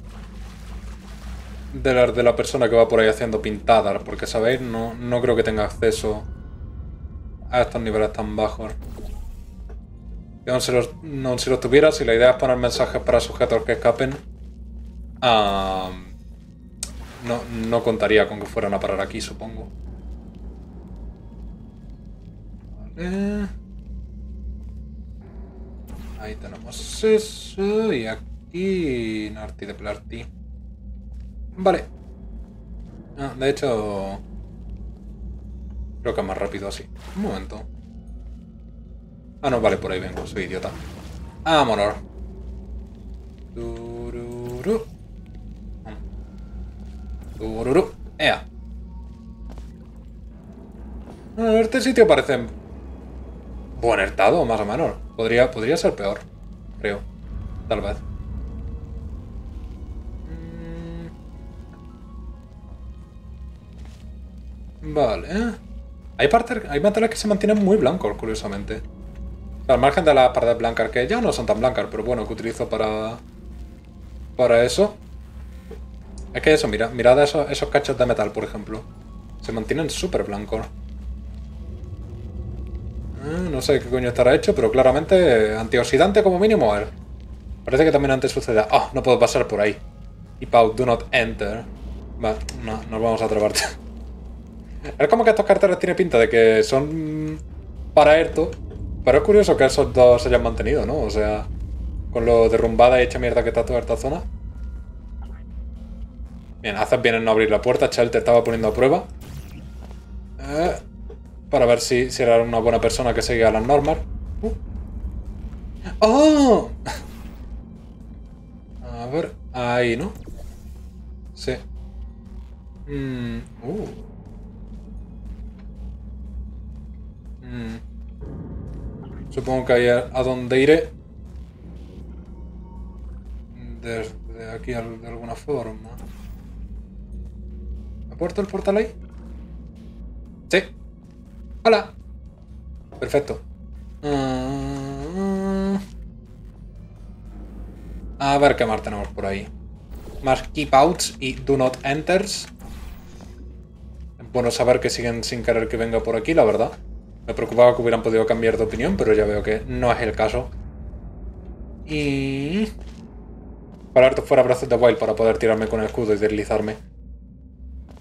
de la, de la persona que va por ahí haciendo pintadas, porque, ¿sabéis? No, no creo que tenga acceso a estos niveles tan bajos. Y aun si los, aun si los tuviera, si la idea es poner mensajes para sujetos que escapen, uh, no, no contaría con que fueran a parar aquí, supongo. Vale. Ahí tenemos eso, y aquí... Narty de Plarty. Vale. Ah, de hecho... Creo que es más rápido así. Un momento. Ah, no, vale, por ahí vengo, soy idiota. ¡Vámonos! Tururú. Tururú. ¡Ea! Bueno, este sitio parece... buen estado, más o menos. Podría, podría ser peor, creo. Tal vez. Vale. Hay partes, hay materiales que se mantienen muy blancos, curiosamente. Al margen de las partes blancas, que ya no son tan blancas, pero bueno, que utilizo para... para eso. Es que eso, mira, mirad esos, esos cachos de metal, por ejemplo. Se mantienen súper blancos. No sé qué coño estará hecho, pero claramente antioxidante como mínimo es. Parece que también antes suceda. Ah, oh, no puedo pasar por ahí. Y Pau, do not enter. Vale, no, nos vamos a atrapar. Es como que estos carteles tienen pinta de que son para esto. Pero es curioso que esos dos se hayan mantenido, ¿no? O sea, con lo derrumbada y hecha mierda que está toda esta zona. Bien, haces bien en no abrir la puerta. Chel te estaba poniendo a prueba. Eh... Para ver si, si era una buena persona que seguía las normas. Uh. ¡Oh! A ver, ahí, ¿no? Sí. Mm. Uh. Mm. Supongo que ahí a, a donde iré. Desde aquí de alguna forma. ¿Ha puesto el portal ahí? Sí. ¡Hola! Perfecto. Uh, a ver qué más tenemos por ahí. Más keep outs y do not enters. Bueno saber que siguen sin querer que venga por aquí, la verdad. Me preocupaba que hubieran podido cambiar de opinión, pero ya veo que no es el caso. Y... para harto fuera brazos de Wild para poder tirarme con el escudo y deslizarme.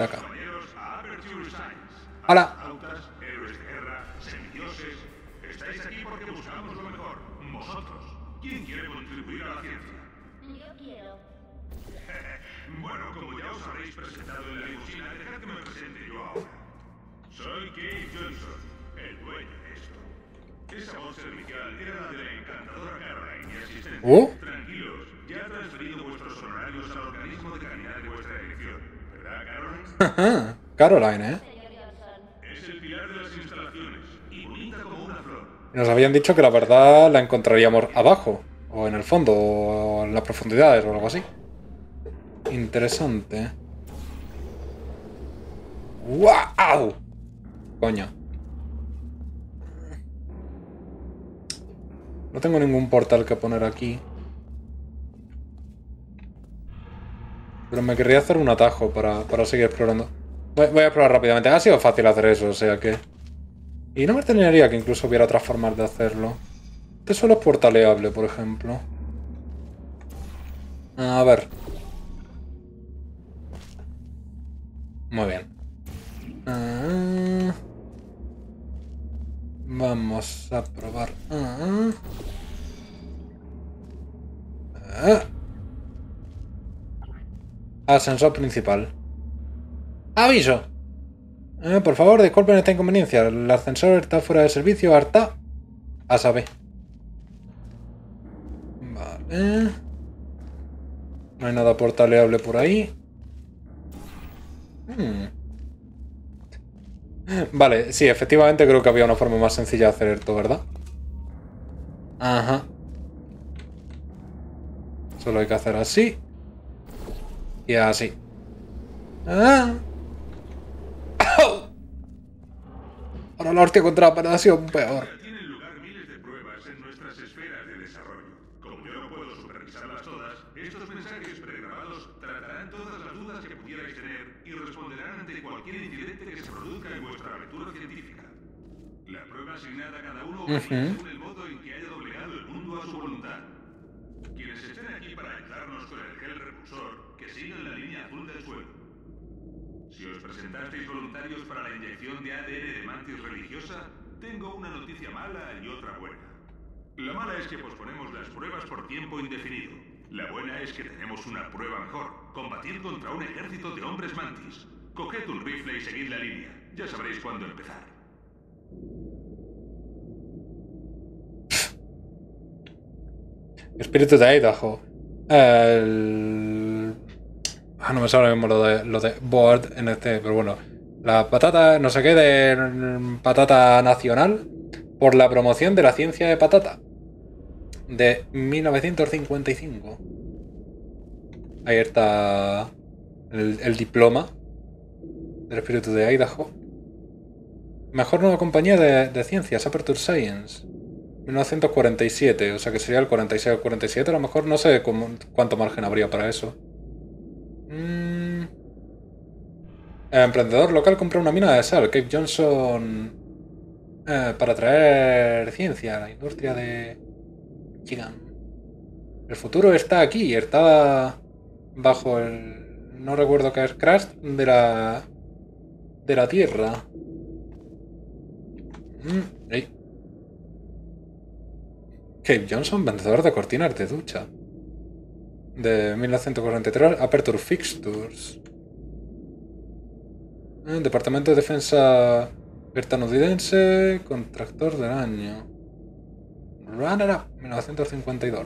Está acá. compañeros a Aperture Science. ¡Hola! Astronautas, héroes de guerra, semidioses. Estáis aquí porque buscamos lo mejor. Vosotros. ¿Quién quiere contribuir a la ciencia? Yo quiero. Bueno, como ya os habréis presentado en la limusina, dejad que me presente yo ahora. Soy Cave Johnson, el dueño de esto. Esa voz servicial era la de la encantadora Caroline, mi asistente. ¿Oh? Tranquilos, ya he transferido vuestros honorarios al organismo de calidad de vuestra elección. ¿Verdad, Caroline? Caroline, ¿eh? Es el pilar de las instalaciones y bonita como una flor. Nos habían dicho que la verdad la encontraríamos abajo, o en el fondo, o en las profundidades, o algo así. Interesante. ¡Wow! Coño. No tengo ningún portal que poner aquí. Pero me querría hacer un atajo para, para seguir explorando. Voy, voy a explorar rápidamente. Ha sido fácil hacer eso, o sea que... Y no me extrañaría que incluso hubiera otras formas de hacerlo. Este solo es portaleable, por ejemplo. A ver. Muy bien. Ah, vamos a probar. Ah, ah. Ascensor principal. ¡Aviso! Eh, por favor, disculpen esta inconveniencia. El ascensor está fuera de servicio hasta... a saber. Vale. No hay nada portaleable por ahí. Hmm. Vale, sí, efectivamente creo que había una forma más sencilla de hacer esto, ¿verdad? Ajá. Solo hay que hacer así. Y así. ¡Ah! Ahora la hostia contra la pared ha sido peor. Tienen lugar miles de pruebas en nuestras esferas de desarrollo. Como yo no puedo supervisarlas todas, estos mensajes pregrabados tratarán todas las dudas que pudierais tener y responderán ante cualquier incidente que se produzca en vuestra aventura científica. La prueba asignada a cada uno varía según el modo en que haya doblegado el mundo a su voluntad. Quienes estén aquí para ayudarnos con el gel repulsor, que sigan la línea azul del suelo. Si os presentasteis voluntarios para la inyección de A D N de mantis religiosa, tengo una noticia mala y otra buena. La mala es que posponemos las pruebas por tiempo indefinido. La buena es que tenemos una prueba mejor: combatir contra un ejército de hombres mantis. Coged un rifle y seguid la línea. Ya sabréis cuándo empezar. Espíritu de Idaho. El... Ah, no me sale mismo lo de, lo de board en este, pero bueno. La patata, no sé qué, de patata nacional por la promoción de la ciencia de patata. De mil novecientos cincuenta y cinco. Ahí está el, el diploma del espíritu de Idaho. Mejor nueva compañía de, de ciencias, Aperture Science. mil novecientos cuarenta y siete, o sea que sería el cuarenta y seis o cuarenta y siete, a lo mejor no sé cómo, cuánto margen habría para eso. Mm. El emprendedor local compra una mina de sal, Cave Johnson, eh, para traer ciencia a la industria de Michigan. El futuro está aquí, está bajo el... no recuerdo qué es, crust de la... de la Tierra. Mm. Hey. Cave Johnson, vendedor de cortinas de ducha. De mil novecientos cuarenta y tres, Aperture Fixtures. Eh, Departamento de Defensa estadounidense, contractor del año. Runner-up, mil novecientos cincuenta y dos.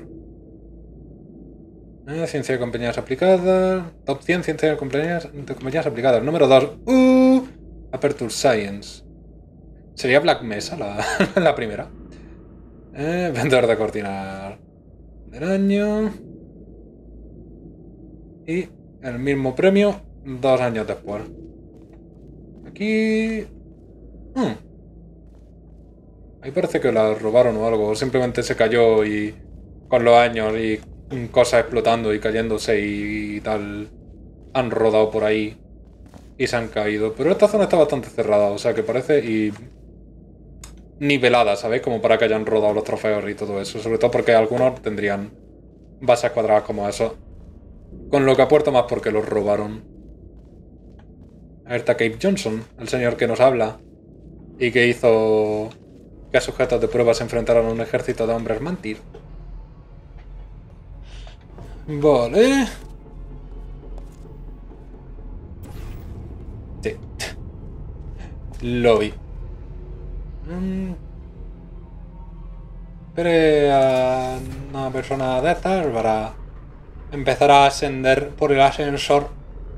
Eh, ciencia de compañías aplicadas. Top cien, ciencia de compañías, de compañías aplicadas. Número dos. Uh, Aperture Science. Sería Black Mesa la, la primera. Eh, vendedor de cortinas del año. Y el mismo premio dos años después. Aquí... Hmm. Ahí parece que la robaron o algo. O simplemente se cayó y... con los años y cosas explotando y cayéndose y tal... han rodado por ahí. Y se han caído. Pero esta zona está bastante cerrada. O sea que parece... y... nivelada, ¿sabéis? Como para que hayan rodado los trofeos y todo eso. Sobre todo porque algunos tendrían bases cuadradas como eso. Con lo que apuerto más porque los robaron. A ver, está Cape Johnson, el señor que nos habla. Y que hizo que a sujetos de prueba se enfrentaran a un ejército de hombres mantis. Vale. Sí. Lo vi. Mm. Pero a una persona de estas para empezar a ascender por el ascensor.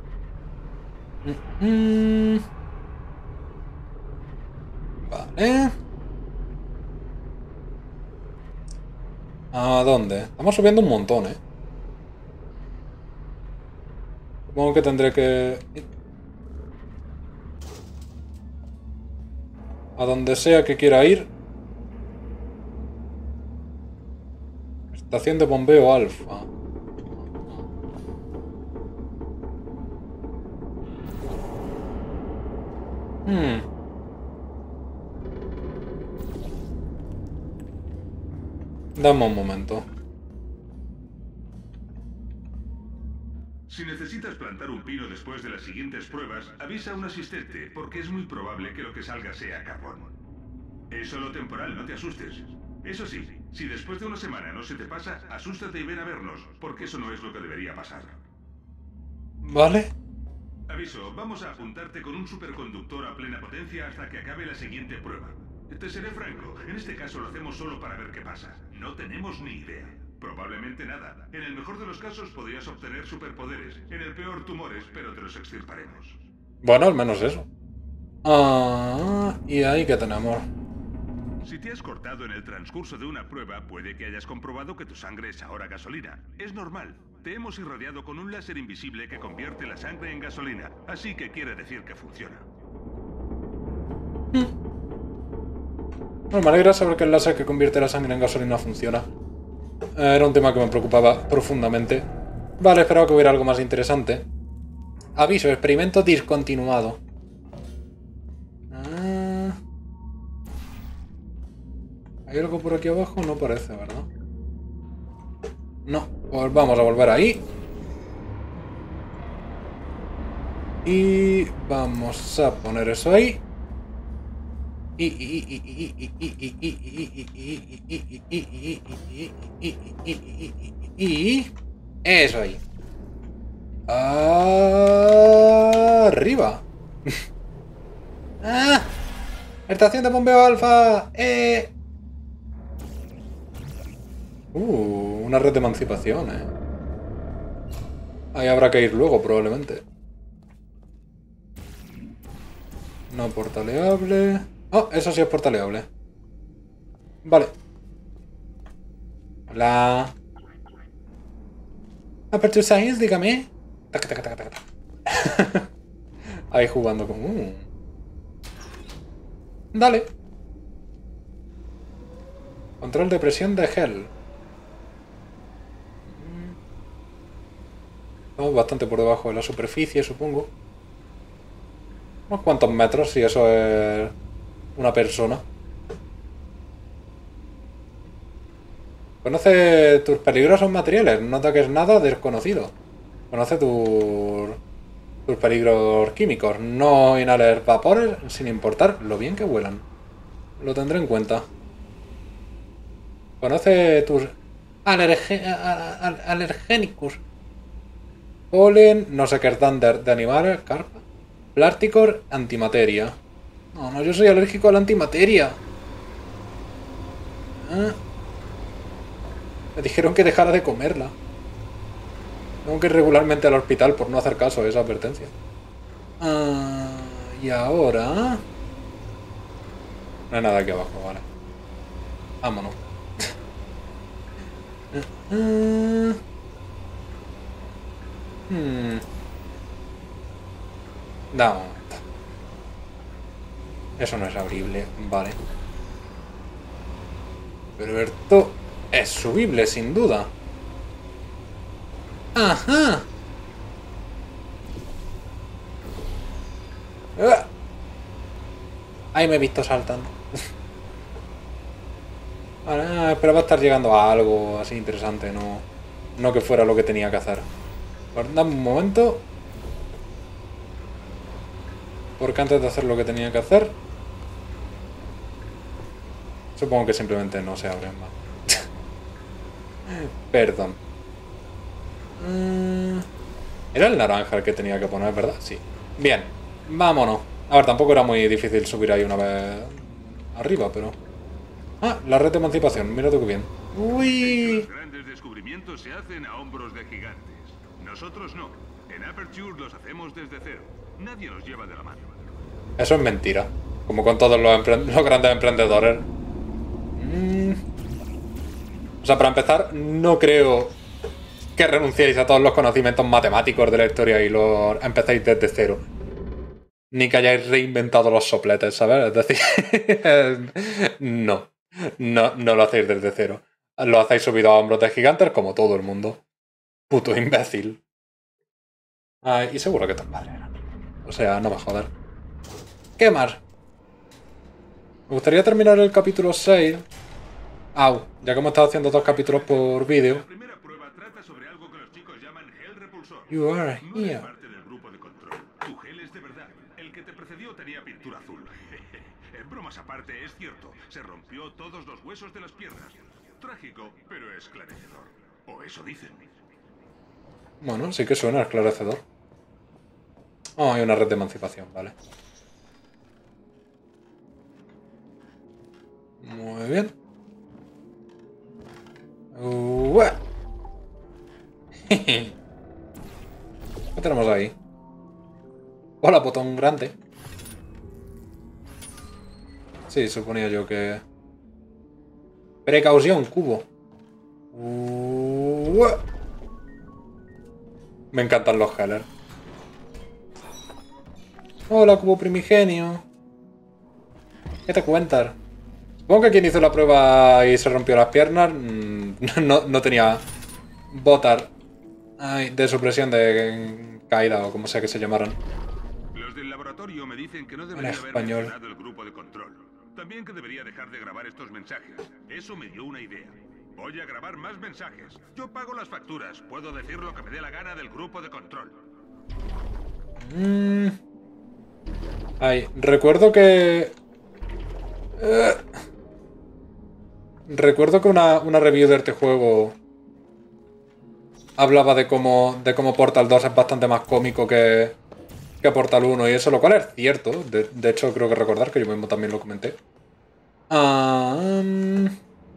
Mm. Vale. ¿A dónde? Estamos subiendo un montón, ¿eh? Supongo que tendré que... a donde sea que quiera ir. Estación de bombeo alfa. Hmm. Dame un momento. Si necesitas plantar un pino después de las siguientes pruebas, avisa a un asistente, porque es muy probable que lo que salga sea carbón. Es solo temporal, no te asustes. Eso sí, si después de una semana no se te pasa, asústate y ven a vernos, porque eso no es lo que debería pasar. ¿Vale? Aviso, vamos a apuntarte con un superconductor a plena potencia hasta que acabe la siguiente prueba. Te seré franco, en este caso lo hacemos solo para ver qué pasa. No tenemos ni idea. Probablemente nada. En el mejor de los casos podrías obtener superpoderes. En el peor tumores, pero te los extirparemos. Bueno, al menos eso. Ah, y ahí que tenemos. Si te has cortado en el transcurso de una prueba, puede que hayas comprobado que tu sangre es ahora gasolina. Es normal. Te hemos irradiado con un láser invisible que convierte la sangre en gasolina. Así que quiere decir que funciona. Hmm. Bueno, me alegra saber que el láser que convierte la sangre en gasolina funciona. Era un tema que me preocupaba profundamente. Vale, esperaba que hubiera algo más interesante. Aviso, experimento discontinuado. Ah. ¿Hay algo por aquí abajo? No parece, ¿verdad? No, pues vamos a volver ahí. Y vamos a poner eso ahí. Y eso ahí. Arriba. ¡Ah! Estación de bombeo alfa. Eh. Uh, una red de emancipación, eh. Ahí habrá que ir luego, probablemente. No portaleable. Oh, eso sí es portaleable. Vale. Hola. Aperture Science, dígame. Taca, taca, taca, taca. Ahí jugando con... Uh. Dale. Control de presión de gel. Estamos bastante por debajo de la superficie, supongo. Unos cuantos metros, si eso es una persona. Conoce tus peligrosos materiales. No toques nada desconocido. Conoce tus, tus peligros químicos. No inhales vapores sin importar lo bien que huelan. Lo tendré en cuenta. Conoce tus alerge, alergénicos. Polen, no sé qué es dander de animales, carpa. Plasticor, antimateria. No, no, yo soy alérgico a la antimateria. Ah. Me dijeron que dejara de comerla. Tengo que ir regularmente al hospital por no hacer caso a esa advertencia. Ah, y ahora... No hay nada aquí abajo, vale. Vámonos. uh, hmm. Da un momento. Eso no es abrible, vale. Pero esto es subible, sin duda. ¡Ajá! ¡Ah! Ahí me he visto saltando. Vale, esperaba estar llegando a algo así interesante, no, no que fuera lo que tenía que hacer. Dame un momento. Porque antes de hacer lo que tenía que hacer... Supongo que simplemente no se abren más. Perdón. Mm, Era el naranja el que tenía que poner, ¿verdad? Sí. Bien, vámonos. A ver, tampoco era muy difícil subir ahí una vez arriba, pero... Ah, la red de emancipación, mira tú qué bien. ¡Uy! Los grandes descubrimientos se hacen a hombros de gigantes. Nosotros no. En Aperture los hacemos desde cero. Nadie nos lleva de la mano. Eso es mentira. Como con todos los, los grandes emprendedores. Mm. O sea, para empezar, no creo que renunciéis a todos los conocimientos matemáticos de la historia y los empecéis desde cero. Ni que hayáis reinventado los sopletes, ¿sabes? Es decir, no. No, no lo hacéis desde cero. Lo hacéis subido a hombros de gigantes como todo el mundo. Puto imbécil. Ay, y seguro que tus padres eran. O sea, no me joder. ¿Qué más? Me gustaría terminar el capítulo seis. Au, ya que hemos estado haciendo dos capítulos por vídeo. La primera prueba trata sobre algo que los chicos llaman gel repulsor. You are No eres here. parte del grupo de control. Tu gel es de verdad. El que te precedió tenía pintura azul. En bromas aparte, es cierto. Se rompió todos los huesos de las piernas. Trágico, pero esclarecedor. O eso dicen. Bueno, sí que suena esclarecedor. Oh, hay una red de emancipación, vale. Muy bien. Ué. ¿Qué tenemos ahí? Hola, botón grande. Sí, suponía yo que... Precaución, cubo. Ué. Me encantan los Heller. Hola, cubo primigenio. ¿Qué te cuentas? Supongo que quien hizo la prueba y se rompió las piernas no, no tenía botas ay, de supresión de caída o como sea que se llamaran. Los del laboratorio me dicen que no debería En haber español. mencionado el grupo de control. También que debería dejar de grabar estos mensajes. Eso me dio una idea. Voy a grabar más mensajes. Yo pago las facturas. Puedo decir lo que me dé la gana del grupo de control. Mm. Ay, recuerdo que... Eh, recuerdo que una, una review de este juego hablaba de cómo, de cómo Portal dos es bastante más cómico que, que Portal uno y eso, lo cual es cierto. De, de hecho, creo que recordar que yo mismo también lo comenté. Um,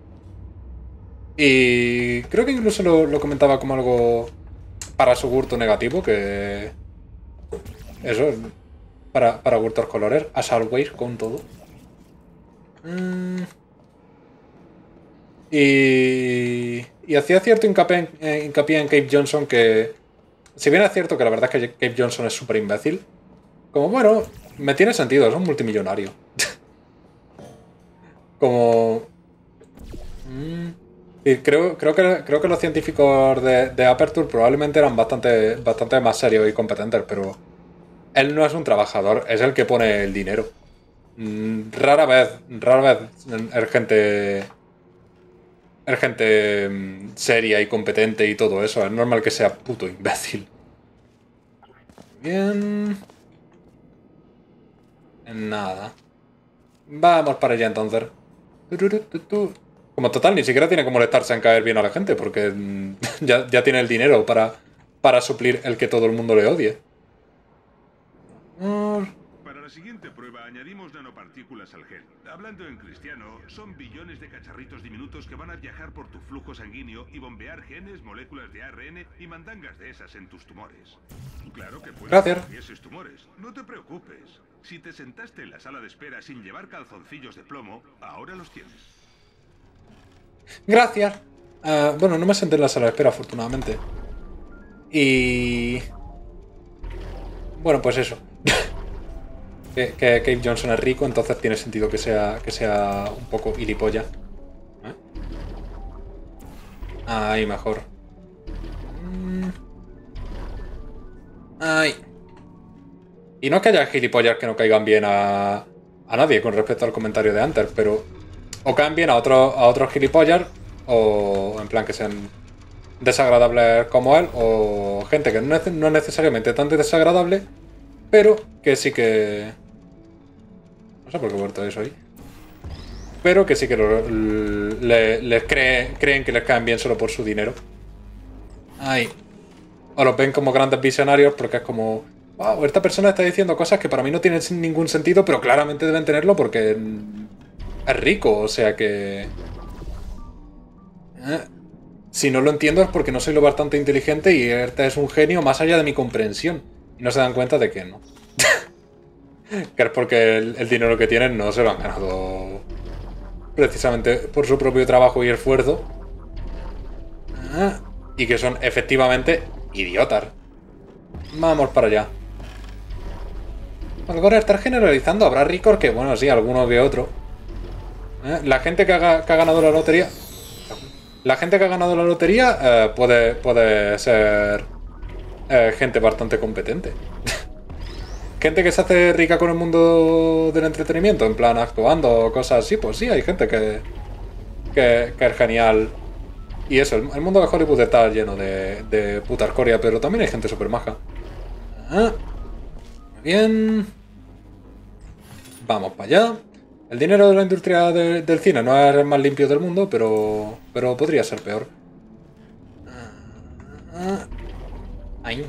y creo que incluso lo, lo comentaba como algo para su gusto negativo, que... Eso, para, para gustos colores, as always, con todo. Mm. Y, y hacía cierto hincapié en, eh, hincapié en Cave Johnson que, si bien es cierto que la verdad es que Cave Johnson es súper imbécil, como bueno, me tiene sentido, es un multimillonario. Como... Mm, y creo, creo, que, creo que los científicos de, de Aperture probablemente eran bastante, bastante más serios y competentes, pero él no es un trabajador, es el que pone el dinero. Mm, rara vez, rara vez es gente... Es gente mm, seria y competente y todo eso. Es normal que sea puto imbécil. Bien. Nada. Vamos para allá entonces. Como total, ni siquiera tiene que molestarse en caer bien a la gente, porque mm, ya, ya tiene el dinero para, para suplir el que todo el mundo le odie. Para la siguiente prueba añadimos nanopartículas al gel. Hablando en cristiano, son billones de cacharritos diminutos que van a viajar por tu flujo sanguíneo y bombear genes, moléculas de A R N y mandangas de esas en tus tumores. Claro que puede Gracias. que tuvieses tumores. No te preocupes. Si te sentaste en la sala de espera sin llevar calzoncillos de plomo, ahora los tienes. Gracias. Uh, bueno, no me senté en la sala de espera, afortunadamente. Y... Bueno, pues eso. que, que Cave Johnson es rico, entonces tiene sentido que sea, que sea un poco gilipollas. ¿Eh? Ahí, mejor. Mm. Ay. Y no es que haya gilipollas que no caigan bien a, a nadie con respecto al comentario de Hunter, pero o caen bien a, otro, a otros gilipollas, o en plan que sean desagradables como él, o gente que no es, no es necesariamente tan desagradable, pero que sí que... No sé por qué he vuelto eso ahí. Pero que sí que lo, le, les cree, creen que les caen bien solo por su dinero. Ahí. O los ven como grandes visionarios porque es como... Wow, esta persona está diciendo cosas que para mí no tienen ningún sentido, pero claramente deben tenerlo porque es rico, o sea que... Eh, si no lo entiendo es porque no soy lo bastante inteligente y este es un genio más allá de mi comprensión. Y no se dan cuenta de que no. Que es porque el, el dinero que tienen no se lo han ganado precisamente por su propio trabajo y esfuerzo. Eh, y que son efectivamente idiotas. Vamos para allá. Algo de estar generalizando. Habrá ricos que, bueno, sí, alguno que otro. ¿Eh? La gente que, haga, que ha ganado la lotería... La gente que ha ganado la lotería eh, puede, puede ser eh, gente bastante competente. Gente que se hace rica con el mundo del entretenimiento, en plan actuando o cosas así, pues sí, hay gente que, que, que es genial. Y eso, el, el mundo de Hollywood está lleno de, de puta escoria, pero también hay gente súper maja. Ah, bien. Vamos para allá. El dinero de la industria de, del cine no es el más limpio del mundo, pero, pero podría ser peor. Ay.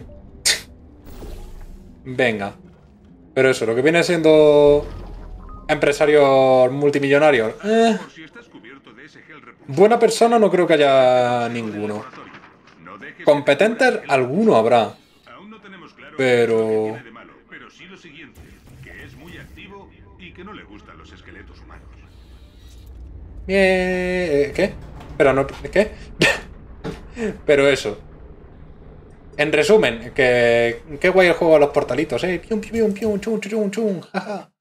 Venga. Pero eso, lo que viene siendo empresarios multimillonarios. Eh, buena persona no creo que haya ninguno. Competentes alguno habrá. Pero... que no le gustan los esqueletos humanos. Eh, ¿Qué? Pero no... ¿Qué? Pero eso. En resumen, que... Qué guay el juego a los portalitos, eh. Pium, pium, pium, chum, chum, chum, jaja.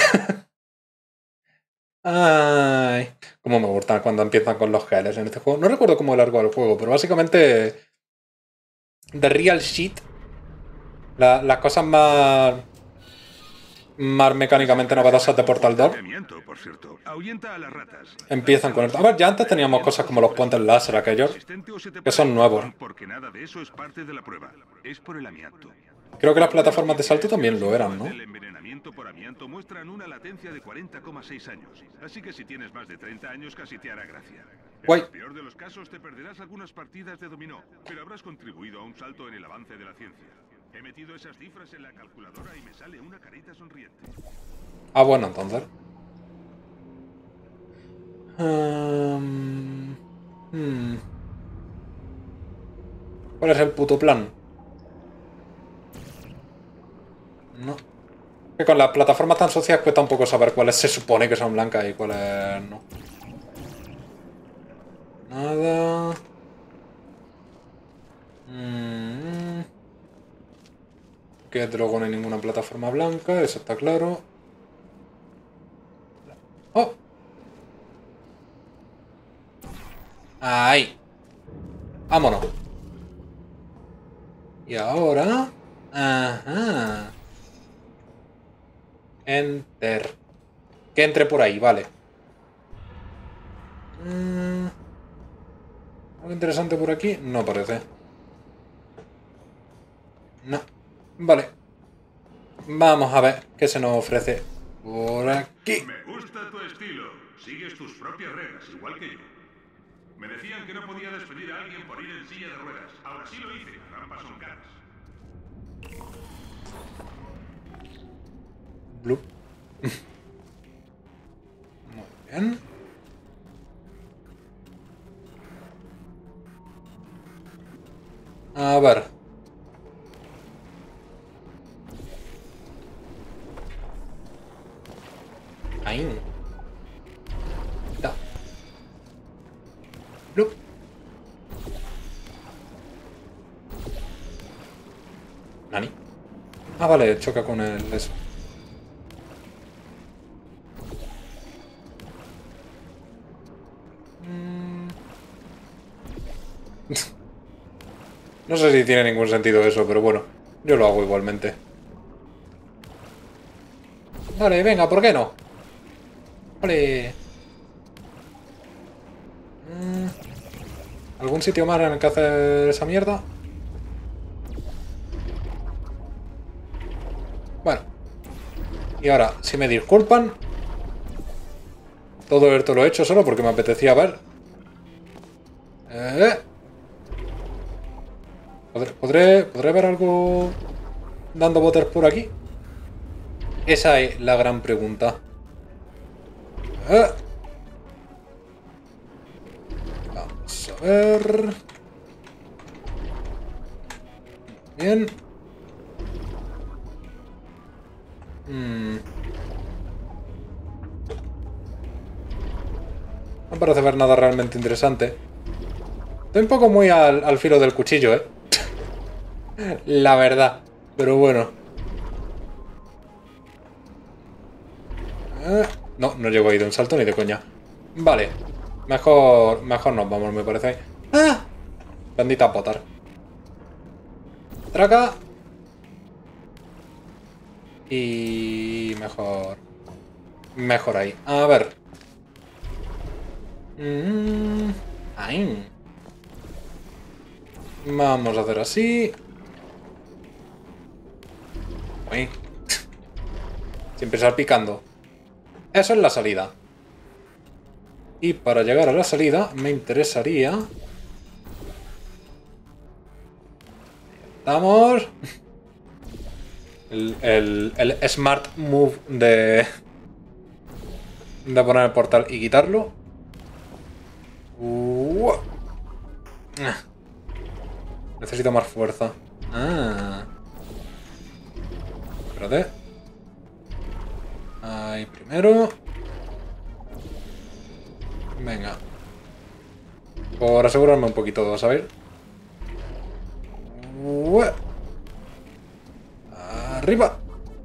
Ay. Cómo me gusta cuando empiezan con los geles en este juego. No recuerdo cómo largo el juego, pero básicamente... The real shit. La, las cosas más... más mecánicamente novedosas de Portal dos empiezan con el... A ver, ya antes teníamos cosas como los puentes láser aquellos, que son nuevos. Creo que las plataformas de salto también lo eran, ¿no? El envenenamiento por amianto muestran una latencia de cuarenta coma seis años, así que si tienes más de treinta años casi te hará gracia. Guay. En el peor de los casos te perderás algunas partidas de dominó, pero habrás contribuido a un salto en el avance de la ciencia. He metido esas cifras en la calculadora y me sale una carita sonriente. Ah, bueno, entonces. Um, hmm. ¿Cuál es el puto plan? No. Que con las plataformas tan socias cuesta un poco saber cuáles se supone que son blancas y cuáles no. Nada. Mm. Que luego no hay ninguna plataforma blanca, eso está claro. ¡Oh! ¡Ahí! ¡Vámonos! Y ahora... ¡Ajá! Enter. Que entre por ahí, vale. Mm. ¿Algo interesante por aquí? No parece. No. Vale. Vamos a ver qué se nos ofrece por aquí. Me gusta tu estilo. Sigues tus propias reglas, igual que yo. Me decían que no podía despedir a alguien por ir en silla de ruedas. Ahora sí lo hice. Rampas son caras. Blue. Muy bien. A ver. Ahí. Da. Blue. Nani. Ah, vale, choca con el eso. No sé si tiene ningún sentido eso, pero bueno, yo lo hago igualmente. Vale, venga, ¿por qué no? Vale. ¿Algún sitio más en el que hacer esa mierda? Y ahora, si me disculpan, todo esto lo he hecho solo porque me apetecía ver. Eh. ¿Podré, podré, ¿Podré ver algo dando botes por aquí? Esa es la gran pregunta. Eh. Vamos a ver. Bien. Hmm. No parece ver nada realmente interesante. Estoy un poco muy al, al filo del cuchillo, ¿eh? La verdad. Pero bueno. Eh, no, no llego ahí de un salto ni de coña. Vale. Mejor, mejor nos vamos, me parece. ¡Ah! Bendita Potar. Traca. Y mejor. Mejor ahí. A ver. Mm, ahí. Vamos a hacer así. Uy. Sin empezar picando. Eso es la salida. Y para llegar a la salida me interesaría... Estamos... El, el, el smart move de... De poner el portal y quitarlo. Uh. Necesito más fuerza. Ah. Espérate. Ahí primero. Venga. Por asegurarme un poquito, ¿sabes? Arriba.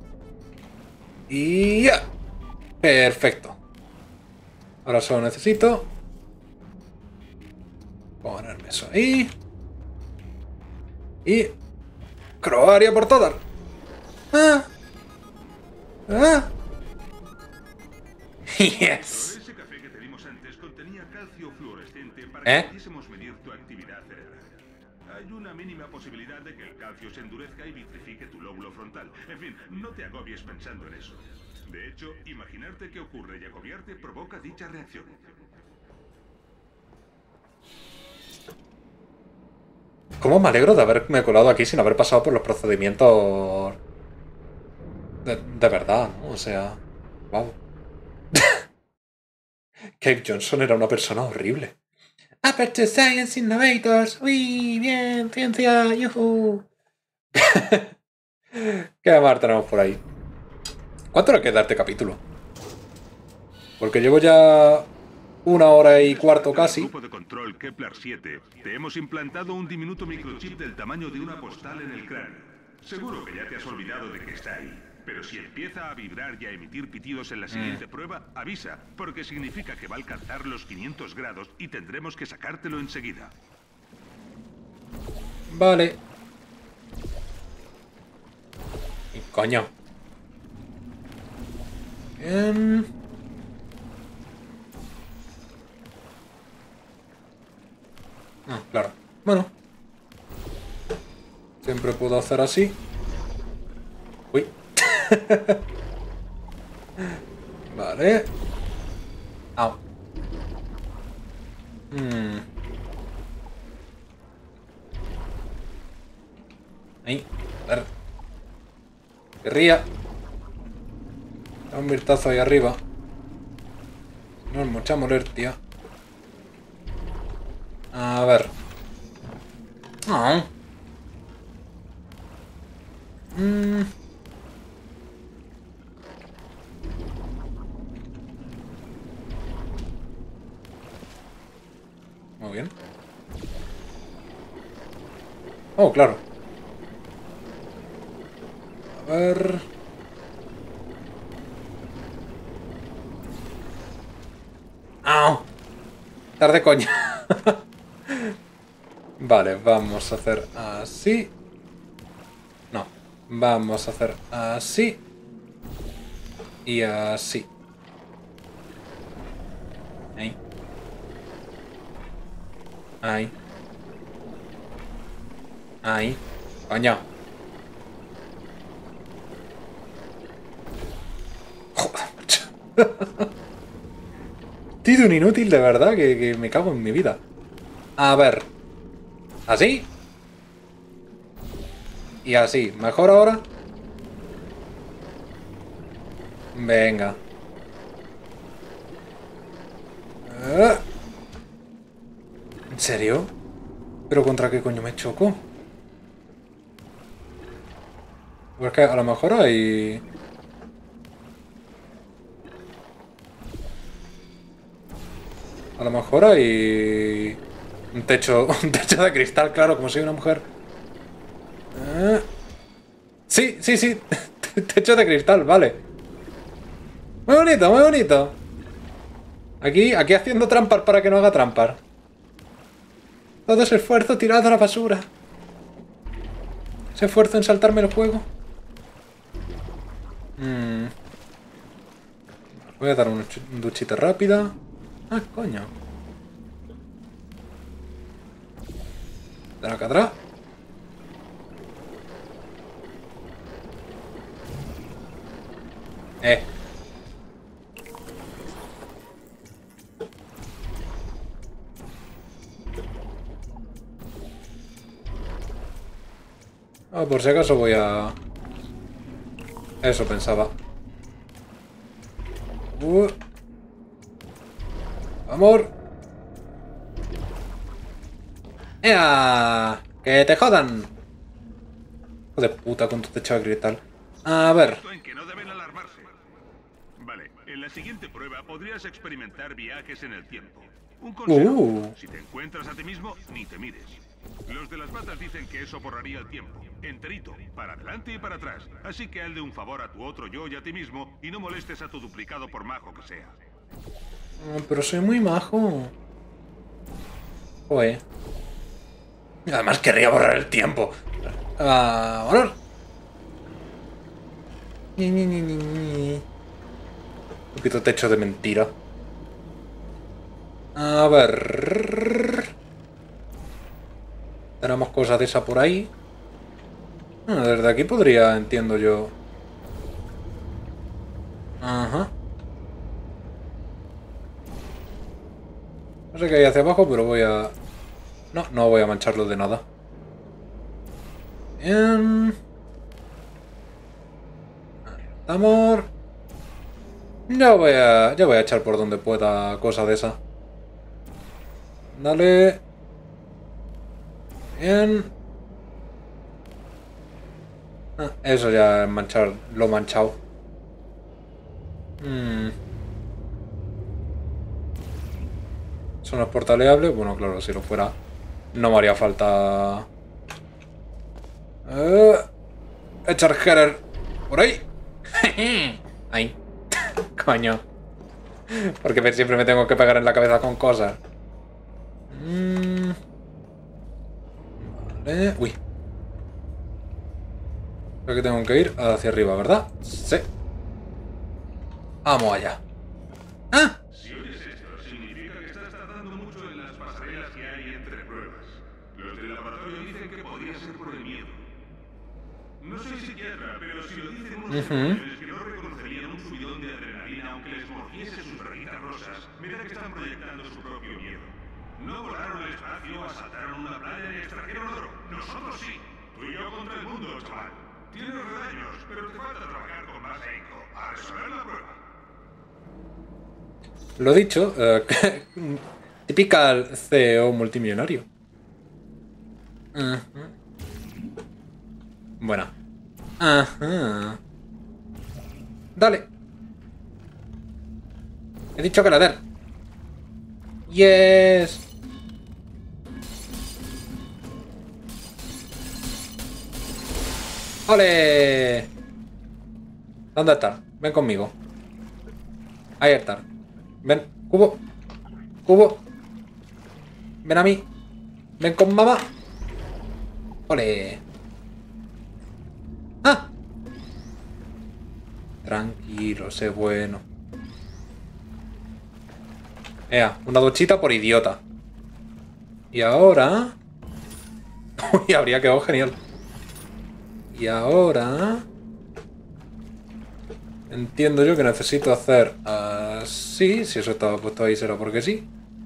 Y ya. Perfecto. Ahora solo necesito ponerme eso ahí. Y... Croaria por todas. Ah. Ah. Yes. Ese café que te dimos antes contenía calcio fluorescente para ¿Eh? que pudiésemos medir tu actividad cerebral. Hay una mínima posibilidad de que el calcio se endurezca y vitrifique tu lóbulo frontal. En fin, no te agobies pensando en eso. De hecho, imaginarte qué ocurre y agobiarte provoca dicha reacción. ¿Cómo me alegro de haberme colado aquí sin haber pasado por los procedimientos de, de verdad, ¿no? O sea, wow. Cake Johnson era una persona horrible. Aperture Science Innovators. Uy, bien, ciencia, yuhu. ¿Qué más tenemos por ahí? ¿Cuánto le queda este capítulo? Porque llevo ya una hora y cuarto casi. Grupo de control Kepler siete. Te hemos implantado un diminuto microchip del tamaño de una postal en el cráneo. Seguro que ya te has olvidado de que está ahí. Pero si empieza a vibrar y a emitir pitidos en la siguiente mm. prueba, avisa, porque significa que va a alcanzar los quinientos grados y tendremos que sacártelo enseguida. Vale. Y coño. Bien. Ah, claro. Bueno. Siempre puedo hacer así. Uy. Vale. Au. Hmm. Ahí. A ver. Querría. Un virtazo ahí arriba. No es mucha molestia. A ver. Oh. Mm. Muy bien. Oh, claro. A ver. ¡Au! Tarde coña. Vale, vamos a hacer así. No. Vamos a hacer así. Y así. Ahí. Ahí. Ahí. Coño. Tío, un inútil de verdad que, que me cago en mi vida. A ver. ¿Así? Y así. ¿Mejor ahora? Venga. ¿En serio? ¿Pero contra qué coño me choco? Pues que a lo mejor hay... A lo mejor hay... Un techo... Un techo de cristal, claro, como soy una mujer. Eh... Sí, sí, sí. Techo de cristal, vale. Muy bonito, muy bonito. Aquí, aquí haciendo trampas para que no haga trampas. Todo ese esfuerzo tirado a la basura. Ese esfuerzo en saltarme el juego. Mm. Voy a dar una duchita rápida. Ah, coño. De acá atrás. Eh. Ah, por si acaso voy a... Eso pensaba. Uh. Amor. ¡Ea! ¡Que te jodan! Hijo de puta con tu techo de cristal. A ver. En que no deben alarmarse. Vale, en la siguiente prueba podrías experimentar viajes en el tiempo. Un consejo, Uh. si te encuentras a ti mismo, ni te mires. Los de las patas dicen que eso borraría el tiempo, enterito, para adelante y para atrás. Así que hazle un favor a tu otro yo y a ti mismo y no molestes a tu duplicado por majo que sea. Oh, pero soy muy majo. Joder. Además querría borrar el tiempo. Ah, valor. Ni, ni, ni, ni, ni. Un poquito techo de mentira. A ver. Tenemos cosas de esa por ahí. Ah, desde aquí podría, entiendo yo. Ajá. No sé qué hay hacia abajo, pero voy a... No, no voy a mancharlo de nada. Bien. Estamos... Ya voy a... Ya voy a echar por donde pueda cosa de esa. Dale. Bien. Ah, eso ya es manchar, lo manchado. Hmm. ¿Eso no es portaleable? Bueno, claro, si lo fuera no me haría falta... Eh, echar Herer por ahí. Ahí. Coño. Porque siempre me tengo que pegar en la cabeza con cosas. Mm. Vale. Uy. Creo que tengo que ir hacia arriba, ¿verdad? Sí. Vamos allá. ¡Ah! Si oyes esto, significa que estás tardando mucho en las pasarelas que hay entre pruebas. Los del laboratorio dicen que podría ser por el miedo. No soy psiquiatra, pero si lo dicen unos uh-huh. que no reconocerían un subidón de adrenalina aunque les mordiese sus rayitas rosas, mira que están proyectando su propio miedo. No volaron al espacio, asaltaron una playa y extrajeron oro. Nosotros sí. Tú y yo contra el mundo, chaval. Tienes redaños, pero te falta trabajar con más ahínco a resolver la prueba. Lo dicho, uh, típica C E O multimillonario. Uh-huh. Bueno. Ajá. Dale. He dicho que la der. Yes. ¡Ole! ¿Dónde está? Ven conmigo. Ahí está. Ven, cubo. Cubo. Ven a mí. Ven con mamá. ¡Ole! ¡Ah! Tranquilo, sé bueno. Ea, una duchita por idiota. Y ahora... Uy, habría quedado genial. Y ahora... Entiendo yo que necesito hacer sí, si eso estaba puesto ahí será porque sí.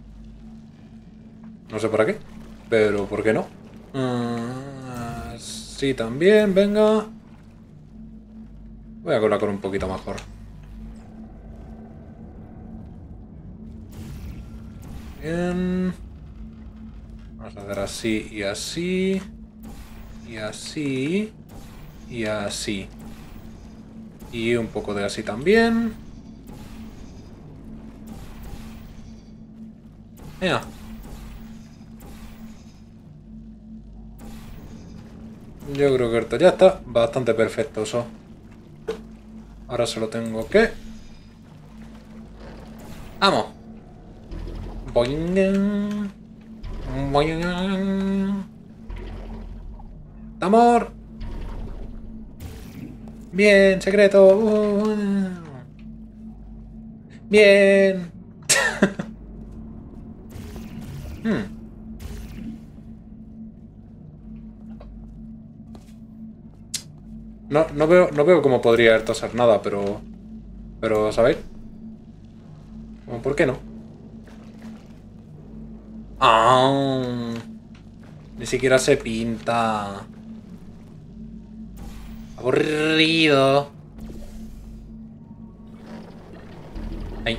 No sé para qué, pero ¿por qué no? Uh, sí, también, venga. Voy a colocar un poquito mejor. Bien. Vamos a hacer así y así. Y así. Y así. Y un poco de así también. Venga. Yo creo que esto ya está bastante perfectoso. Ahora solo tengo que... ¡Vamos! Boing. Boing. ¡Amor! Bien, secreto. Uh. Bien. hmm. No, no veo, no veo cómo podría esto ser nada, pero... Pero, ¿sabéis? ¿Por qué no? ¡Ah! Ni siquiera se pinta. Aburrido. Ahí.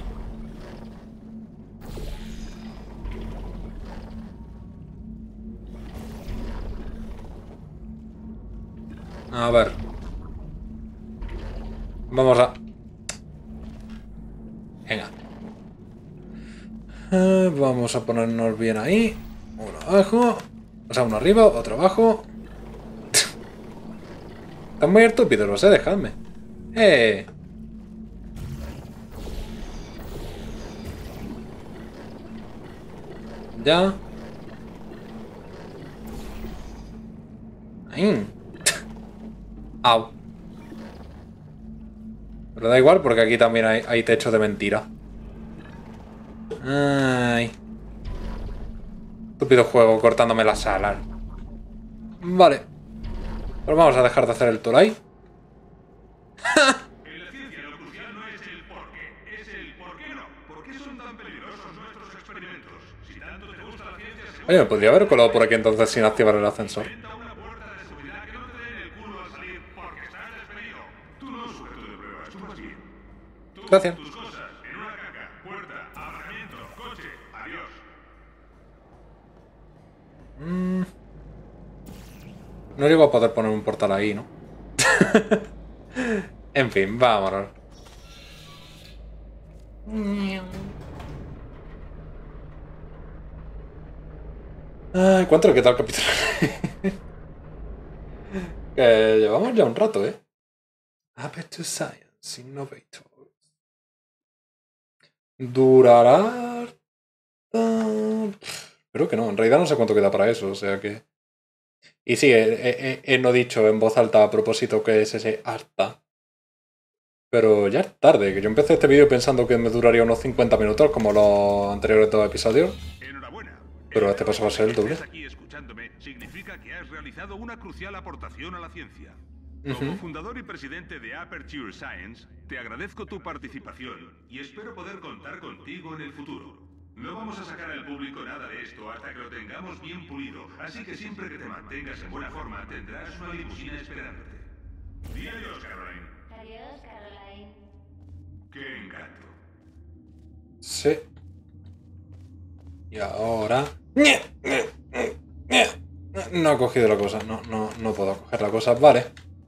A ver. Vamos a... Venga. Eh, vamos a ponernos bien ahí. Uno abajo. O sea, uno arriba, otro abajo. Están muy estúpidos, lo sé, dejadme. ¡Eh! Ya. Ahí. Au. Pero da igual porque aquí también hay, hay techo de mentira. Ay. Estúpido juego cortándome las alas. Vale. Pues vamos a dejar de hacer el tour ahí. En la ciencia lo crucial no es el por qué, es el por qué no. ¿Por qué son tan peligrosos nuestros experimentos? Si tanto te gusta la ciencia, seguro... Oye, me podría haber colado por aquí entonces sin activar el ascensor. Inventa una puerta de seguridad que no te den el culo al salir porque estás despedido. Tú no, sujeto de pruebas, tú vas bien. Tú, Gracias. tus cosas, en una caja, puerta, aparcamiento, coche, adiós. Mm. No llego a poder poner un portal ahí, ¿no? En fin, vámonos. Ay, ¿cuánto le queda al capítulo? Que llevamos ya un rato, ¿eh? Aperture Science Innovators. ¿Durará? Creo que no, en realidad no sé cuánto queda para eso, o sea que... Y sí, he, he, he no dicho en voz alta a propósito que es ese harta. Pero ya es tarde, que yo empecé este vídeo pensando que me duraría unos cincuenta minutos, como los anteriores dos episodios. Enhorabuena. Pero este paso va a ser el doble. Estés aquí escuchándome significa que has realizado una crucial aportación a la ciencia. Como Uh-huh. fundador y presidente de Aperture Science, te agradezco tu participación y espero poder contar contigo en el futuro. No vamos a sacar al público nada de esto hasta que lo tengamos bien pulido, así que siempre que te mantengas en buena forma tendrás una limusina esperándote. Di adiós, Caroline. Adiós, Caroline. ¡Qué encanto! Sí. Y ahora... No he cogido la cosa, no, no, no puedo coger la cosa, vale.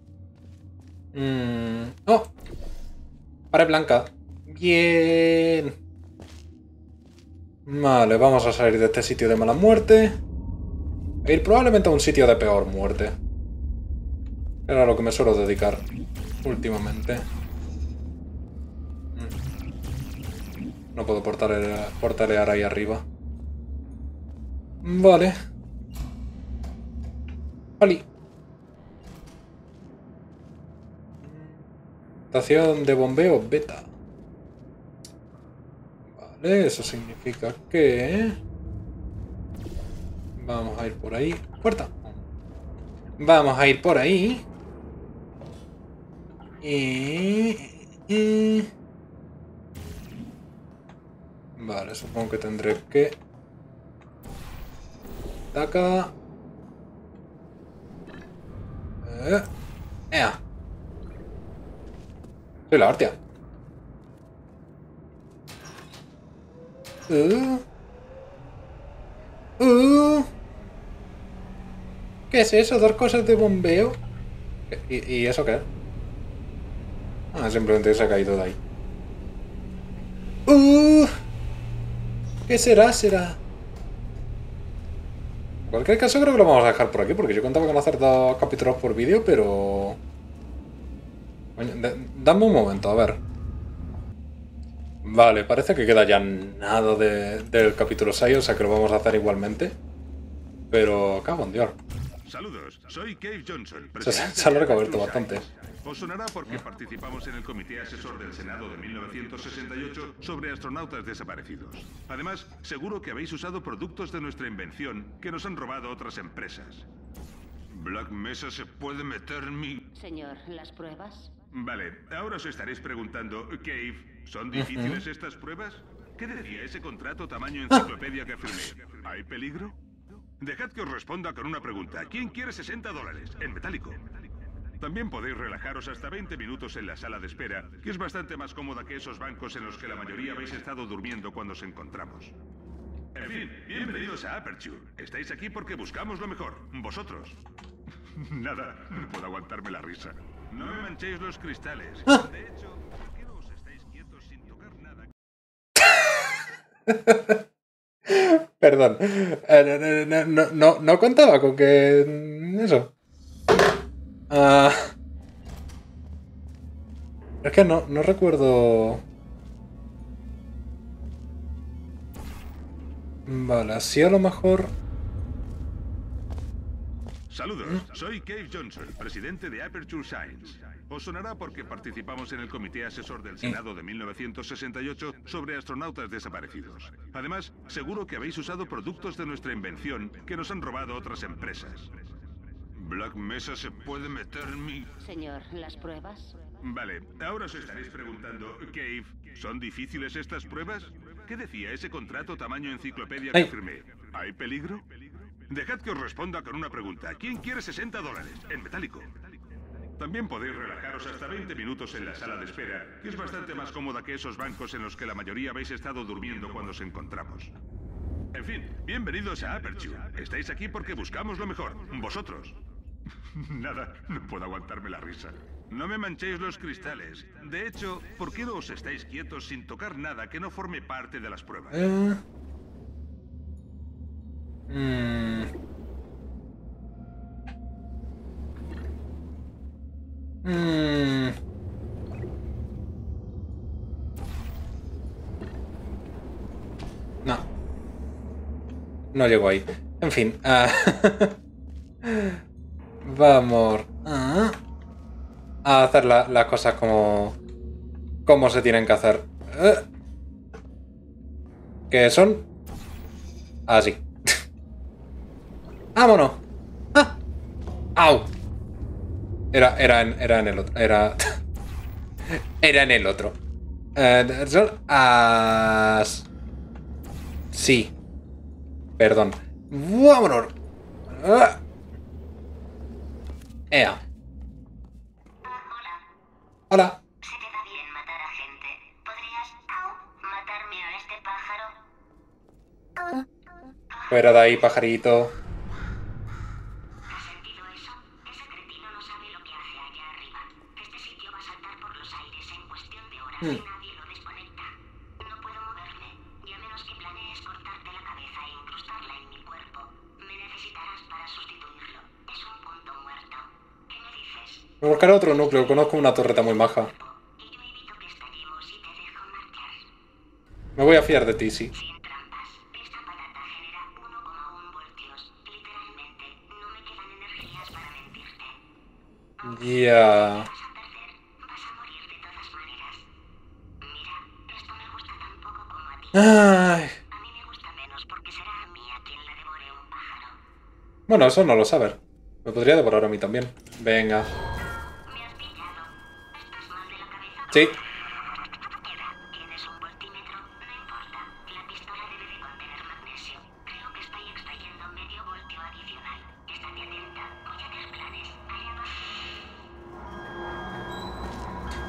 Mm. ¡Oh! Pared blanca. Bien. Vale, vamos a salir de este sitio de mala muerte. E ir probablemente a un sitio de peor muerte. Era lo que me suelo dedicar últimamente. No puedo portalear, portalear ahí arriba. Vale. Vale. Estación de bombeo beta. Vale, eso significa que... Vamos a ir por ahí. Puerta. Vamos a ir por ahí. Y... y... Vale, supongo que tendré que... Taca. Eh. Ea. Soy la hostia. Uh. Uh. ¿Qué es eso? ¿Dos cosas de bombeo? ¿Y, y eso qué? Ah, simplemente se ha caído de ahí. Uh. ¿Qué será? ¿Será? En cualquier caso creo que lo vamos a dejar por aquí, porque yo contaba con hacer dos capítulos por vídeo, pero... Dame un momento, a ver. Vale, parece que queda ya nada de, del capítulo seis, o sea que lo vamos a hacer igualmente. Pero... cago en Dios. Saludos, soy Cave Johnson. Se, se ha alargado esto bastante. Os sonará porque participamos en el Comité Asesor del Senado de mil novecientos sesenta y ocho sobre astronautas desaparecidos. Además, seguro que habéis usado productos de nuestra invención que nos han robado otras empresas. ¿Black Mesa se puede meter en mi...? Señor, ¿las pruebas? Vale, ahora os estaréis preguntando, Cave, ¿son difíciles uh-huh. estas pruebas? ¿Qué decía ese contrato tamaño enciclopedia que firmé? ¿Hay peligro? Dejad que os responda con una pregunta. ¿Quién quiere sesenta dólares en metálico? También podéis relajaros hasta veinte minutos en la sala de espera, que es bastante más cómoda que esos bancos en los que la mayoría habéis estado durmiendo cuando os encontramos. En fin, bienvenidos a Aperture. Estáis aquí porque buscamos lo mejor. Vosotros. Nada, no puedo aguantarme la risa. No me manchéis los cristales. De hecho, ¿por qué no os estáis quietos sin tocar nada? Perdón. Eh, no, no, no, no contaba con que... Eso. Uh... Es que no, no recuerdo... Vale, así a lo mejor... Saludos, soy Cave Johnson, presidente de Aperture Science. Os sonará porque participamos en el Comité Asesor del Senado de mil novecientos sesenta y ocho sobre astronautas desaparecidos. Además, seguro que habéis usado productos de nuestra invención que nos han robado otras empresas. ¿Black Mesa se puede meter en mi...? Señor, ¿las pruebas? Vale, ahora os estaréis preguntando, Cave, ¿son difíciles estas pruebas? ¿Qué decía ese contrato tamaño enciclopedia que firmé? ¿Hay peligro? Dejad que os responda con una pregunta. ¿Quién quiere sesenta dólares en metálico? También podéis relajaros hasta veinte minutos en la sala de espera, que es bastante más cómoda que esos bancos en los que la mayoría habéis estado durmiendo cuando os encontramos. En fin, bienvenidos a Aperture. Estáis aquí porque buscamos lo mejor. Vosotros. Nada, no puedo aguantarme la risa. No me manchéis los cristales. De hecho, ¿por qué no os estáis quietos sin tocar nada que no forme parte de las pruebas? Eh... Mm. Mm. No. No llego ahí. En fin. Uh... Vamos uh... a hacer la, las cosas como... como se tienen que hacer. Uh... ¿Qué son? Así. ¡Vámonos! ¡Ah! ¡Au! Era, era, en, era en el otro. Era. Era en el otro. Eh, son as... Sí. Perdón. ¡Vámonos! ¡Ah! ¡Ea! Hola. Hola. Se te da bien matar a gente. ¿Podrías, au, matarme a este pájaro? Fuera de ahí, pajarito. Hmm. Nadie lo desconecta. No puedo moverme, y a menos que planees cortarte la cabeza e incrustarla en mi cuerpo, me necesitarás para sustituirlo. Es un punto muerto. ¿Qué me dices? Voy a buscar otro núcleo, conozco una torreta muy maja. Y yo evito que estallemos y te dejo marchar. Me voy a fiar de ti, sí. Sin trampas. Esta patata genera uno coma uno voltios. Literalmente, no me quedan energías para mentirte. Ya... Yeah. Ay. A mí me gusta menos porque será a mí a quien la devore un pájaro. Bueno, eso no lo sabes. Me podría devorar a mí también. Venga. ¿Me has pillado? ¿Estás mal de la cabeza? Sí. Queda, tienes un voltímetro, no importa. La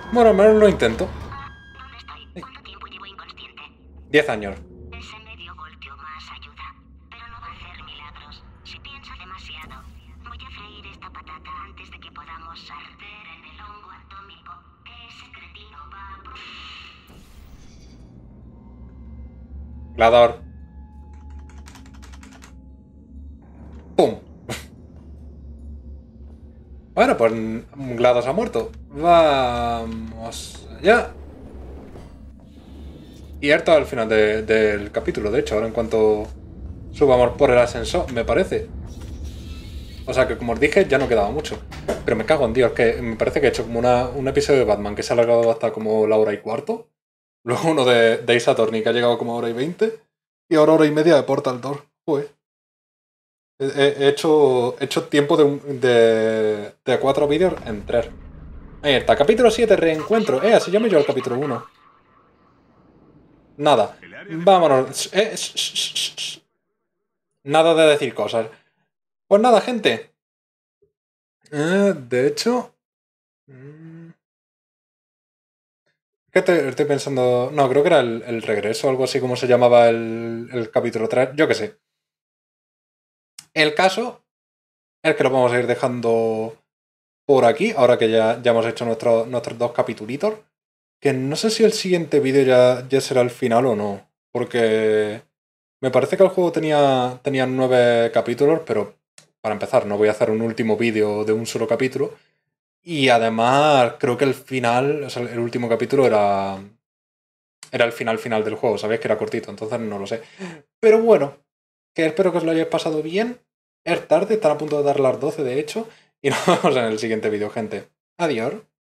Bueno, al menos lo intento. ¿Dónde estoy? ¿Cuánto tiempo llevo inconsciente? Diez años. Ese medio voltio más ayuda, pero no va a hacer milagros. Si pienso demasiado, voy a freír esta patata antes de que podamos arder en el hongo atómico que ese cretino va a... Glador. ¡Pum! Bueno, pues GLaDOS ha muerto. Vamos allá. Y harto al final de, del capítulo, de hecho, ahora en cuanto subamos por el ascensor, me parece. O sea que, como os dije, ya no quedaba mucho. Pero me cago en Dios, que me parece que he hecho como una, un episodio de Batman que se ha alargado hasta como la hora y cuarto. Luego uno de, de Ace Attorney que ha llegado como a hora y veinte. Y ahora hora y media de Portal dos. Joder. He, he hecho, he hecho tiempo de, un, de, de cuatro vídeos en tres. Ahí está, capítulo siete, reencuentro. Eh, así llamo yo el capítulo uno. Nada. Vámonos. Eh, sh, sh, sh, sh. Nada de decir cosas. Pues nada, gente. Eh, de hecho... ¿Qué te, estoy pensando? No, creo que era el, el regreso, algo así como se llamaba el, el capítulo tres. Yo qué sé. El caso es que lo vamos a ir dejando por aquí, ahora que ya, ya hemos hecho nuestro, nuestros dos capitulitos. Que no sé si el siguiente vídeo ya, ya será el final o no. Porque me parece que el juego tenía, tenía nueve capítulos, pero para empezar no voy a hacer un último vídeo de un solo capítulo. Y además creo que el final, o sea, el último capítulo era... Era el final final del juego, sabéis que era cortito, entonces no lo sé. Pero bueno, que espero que os lo hayáis pasado bien. Es tarde, están a punto de dar las doce de hecho. Y nos vemos en el siguiente vídeo, gente. Adiós.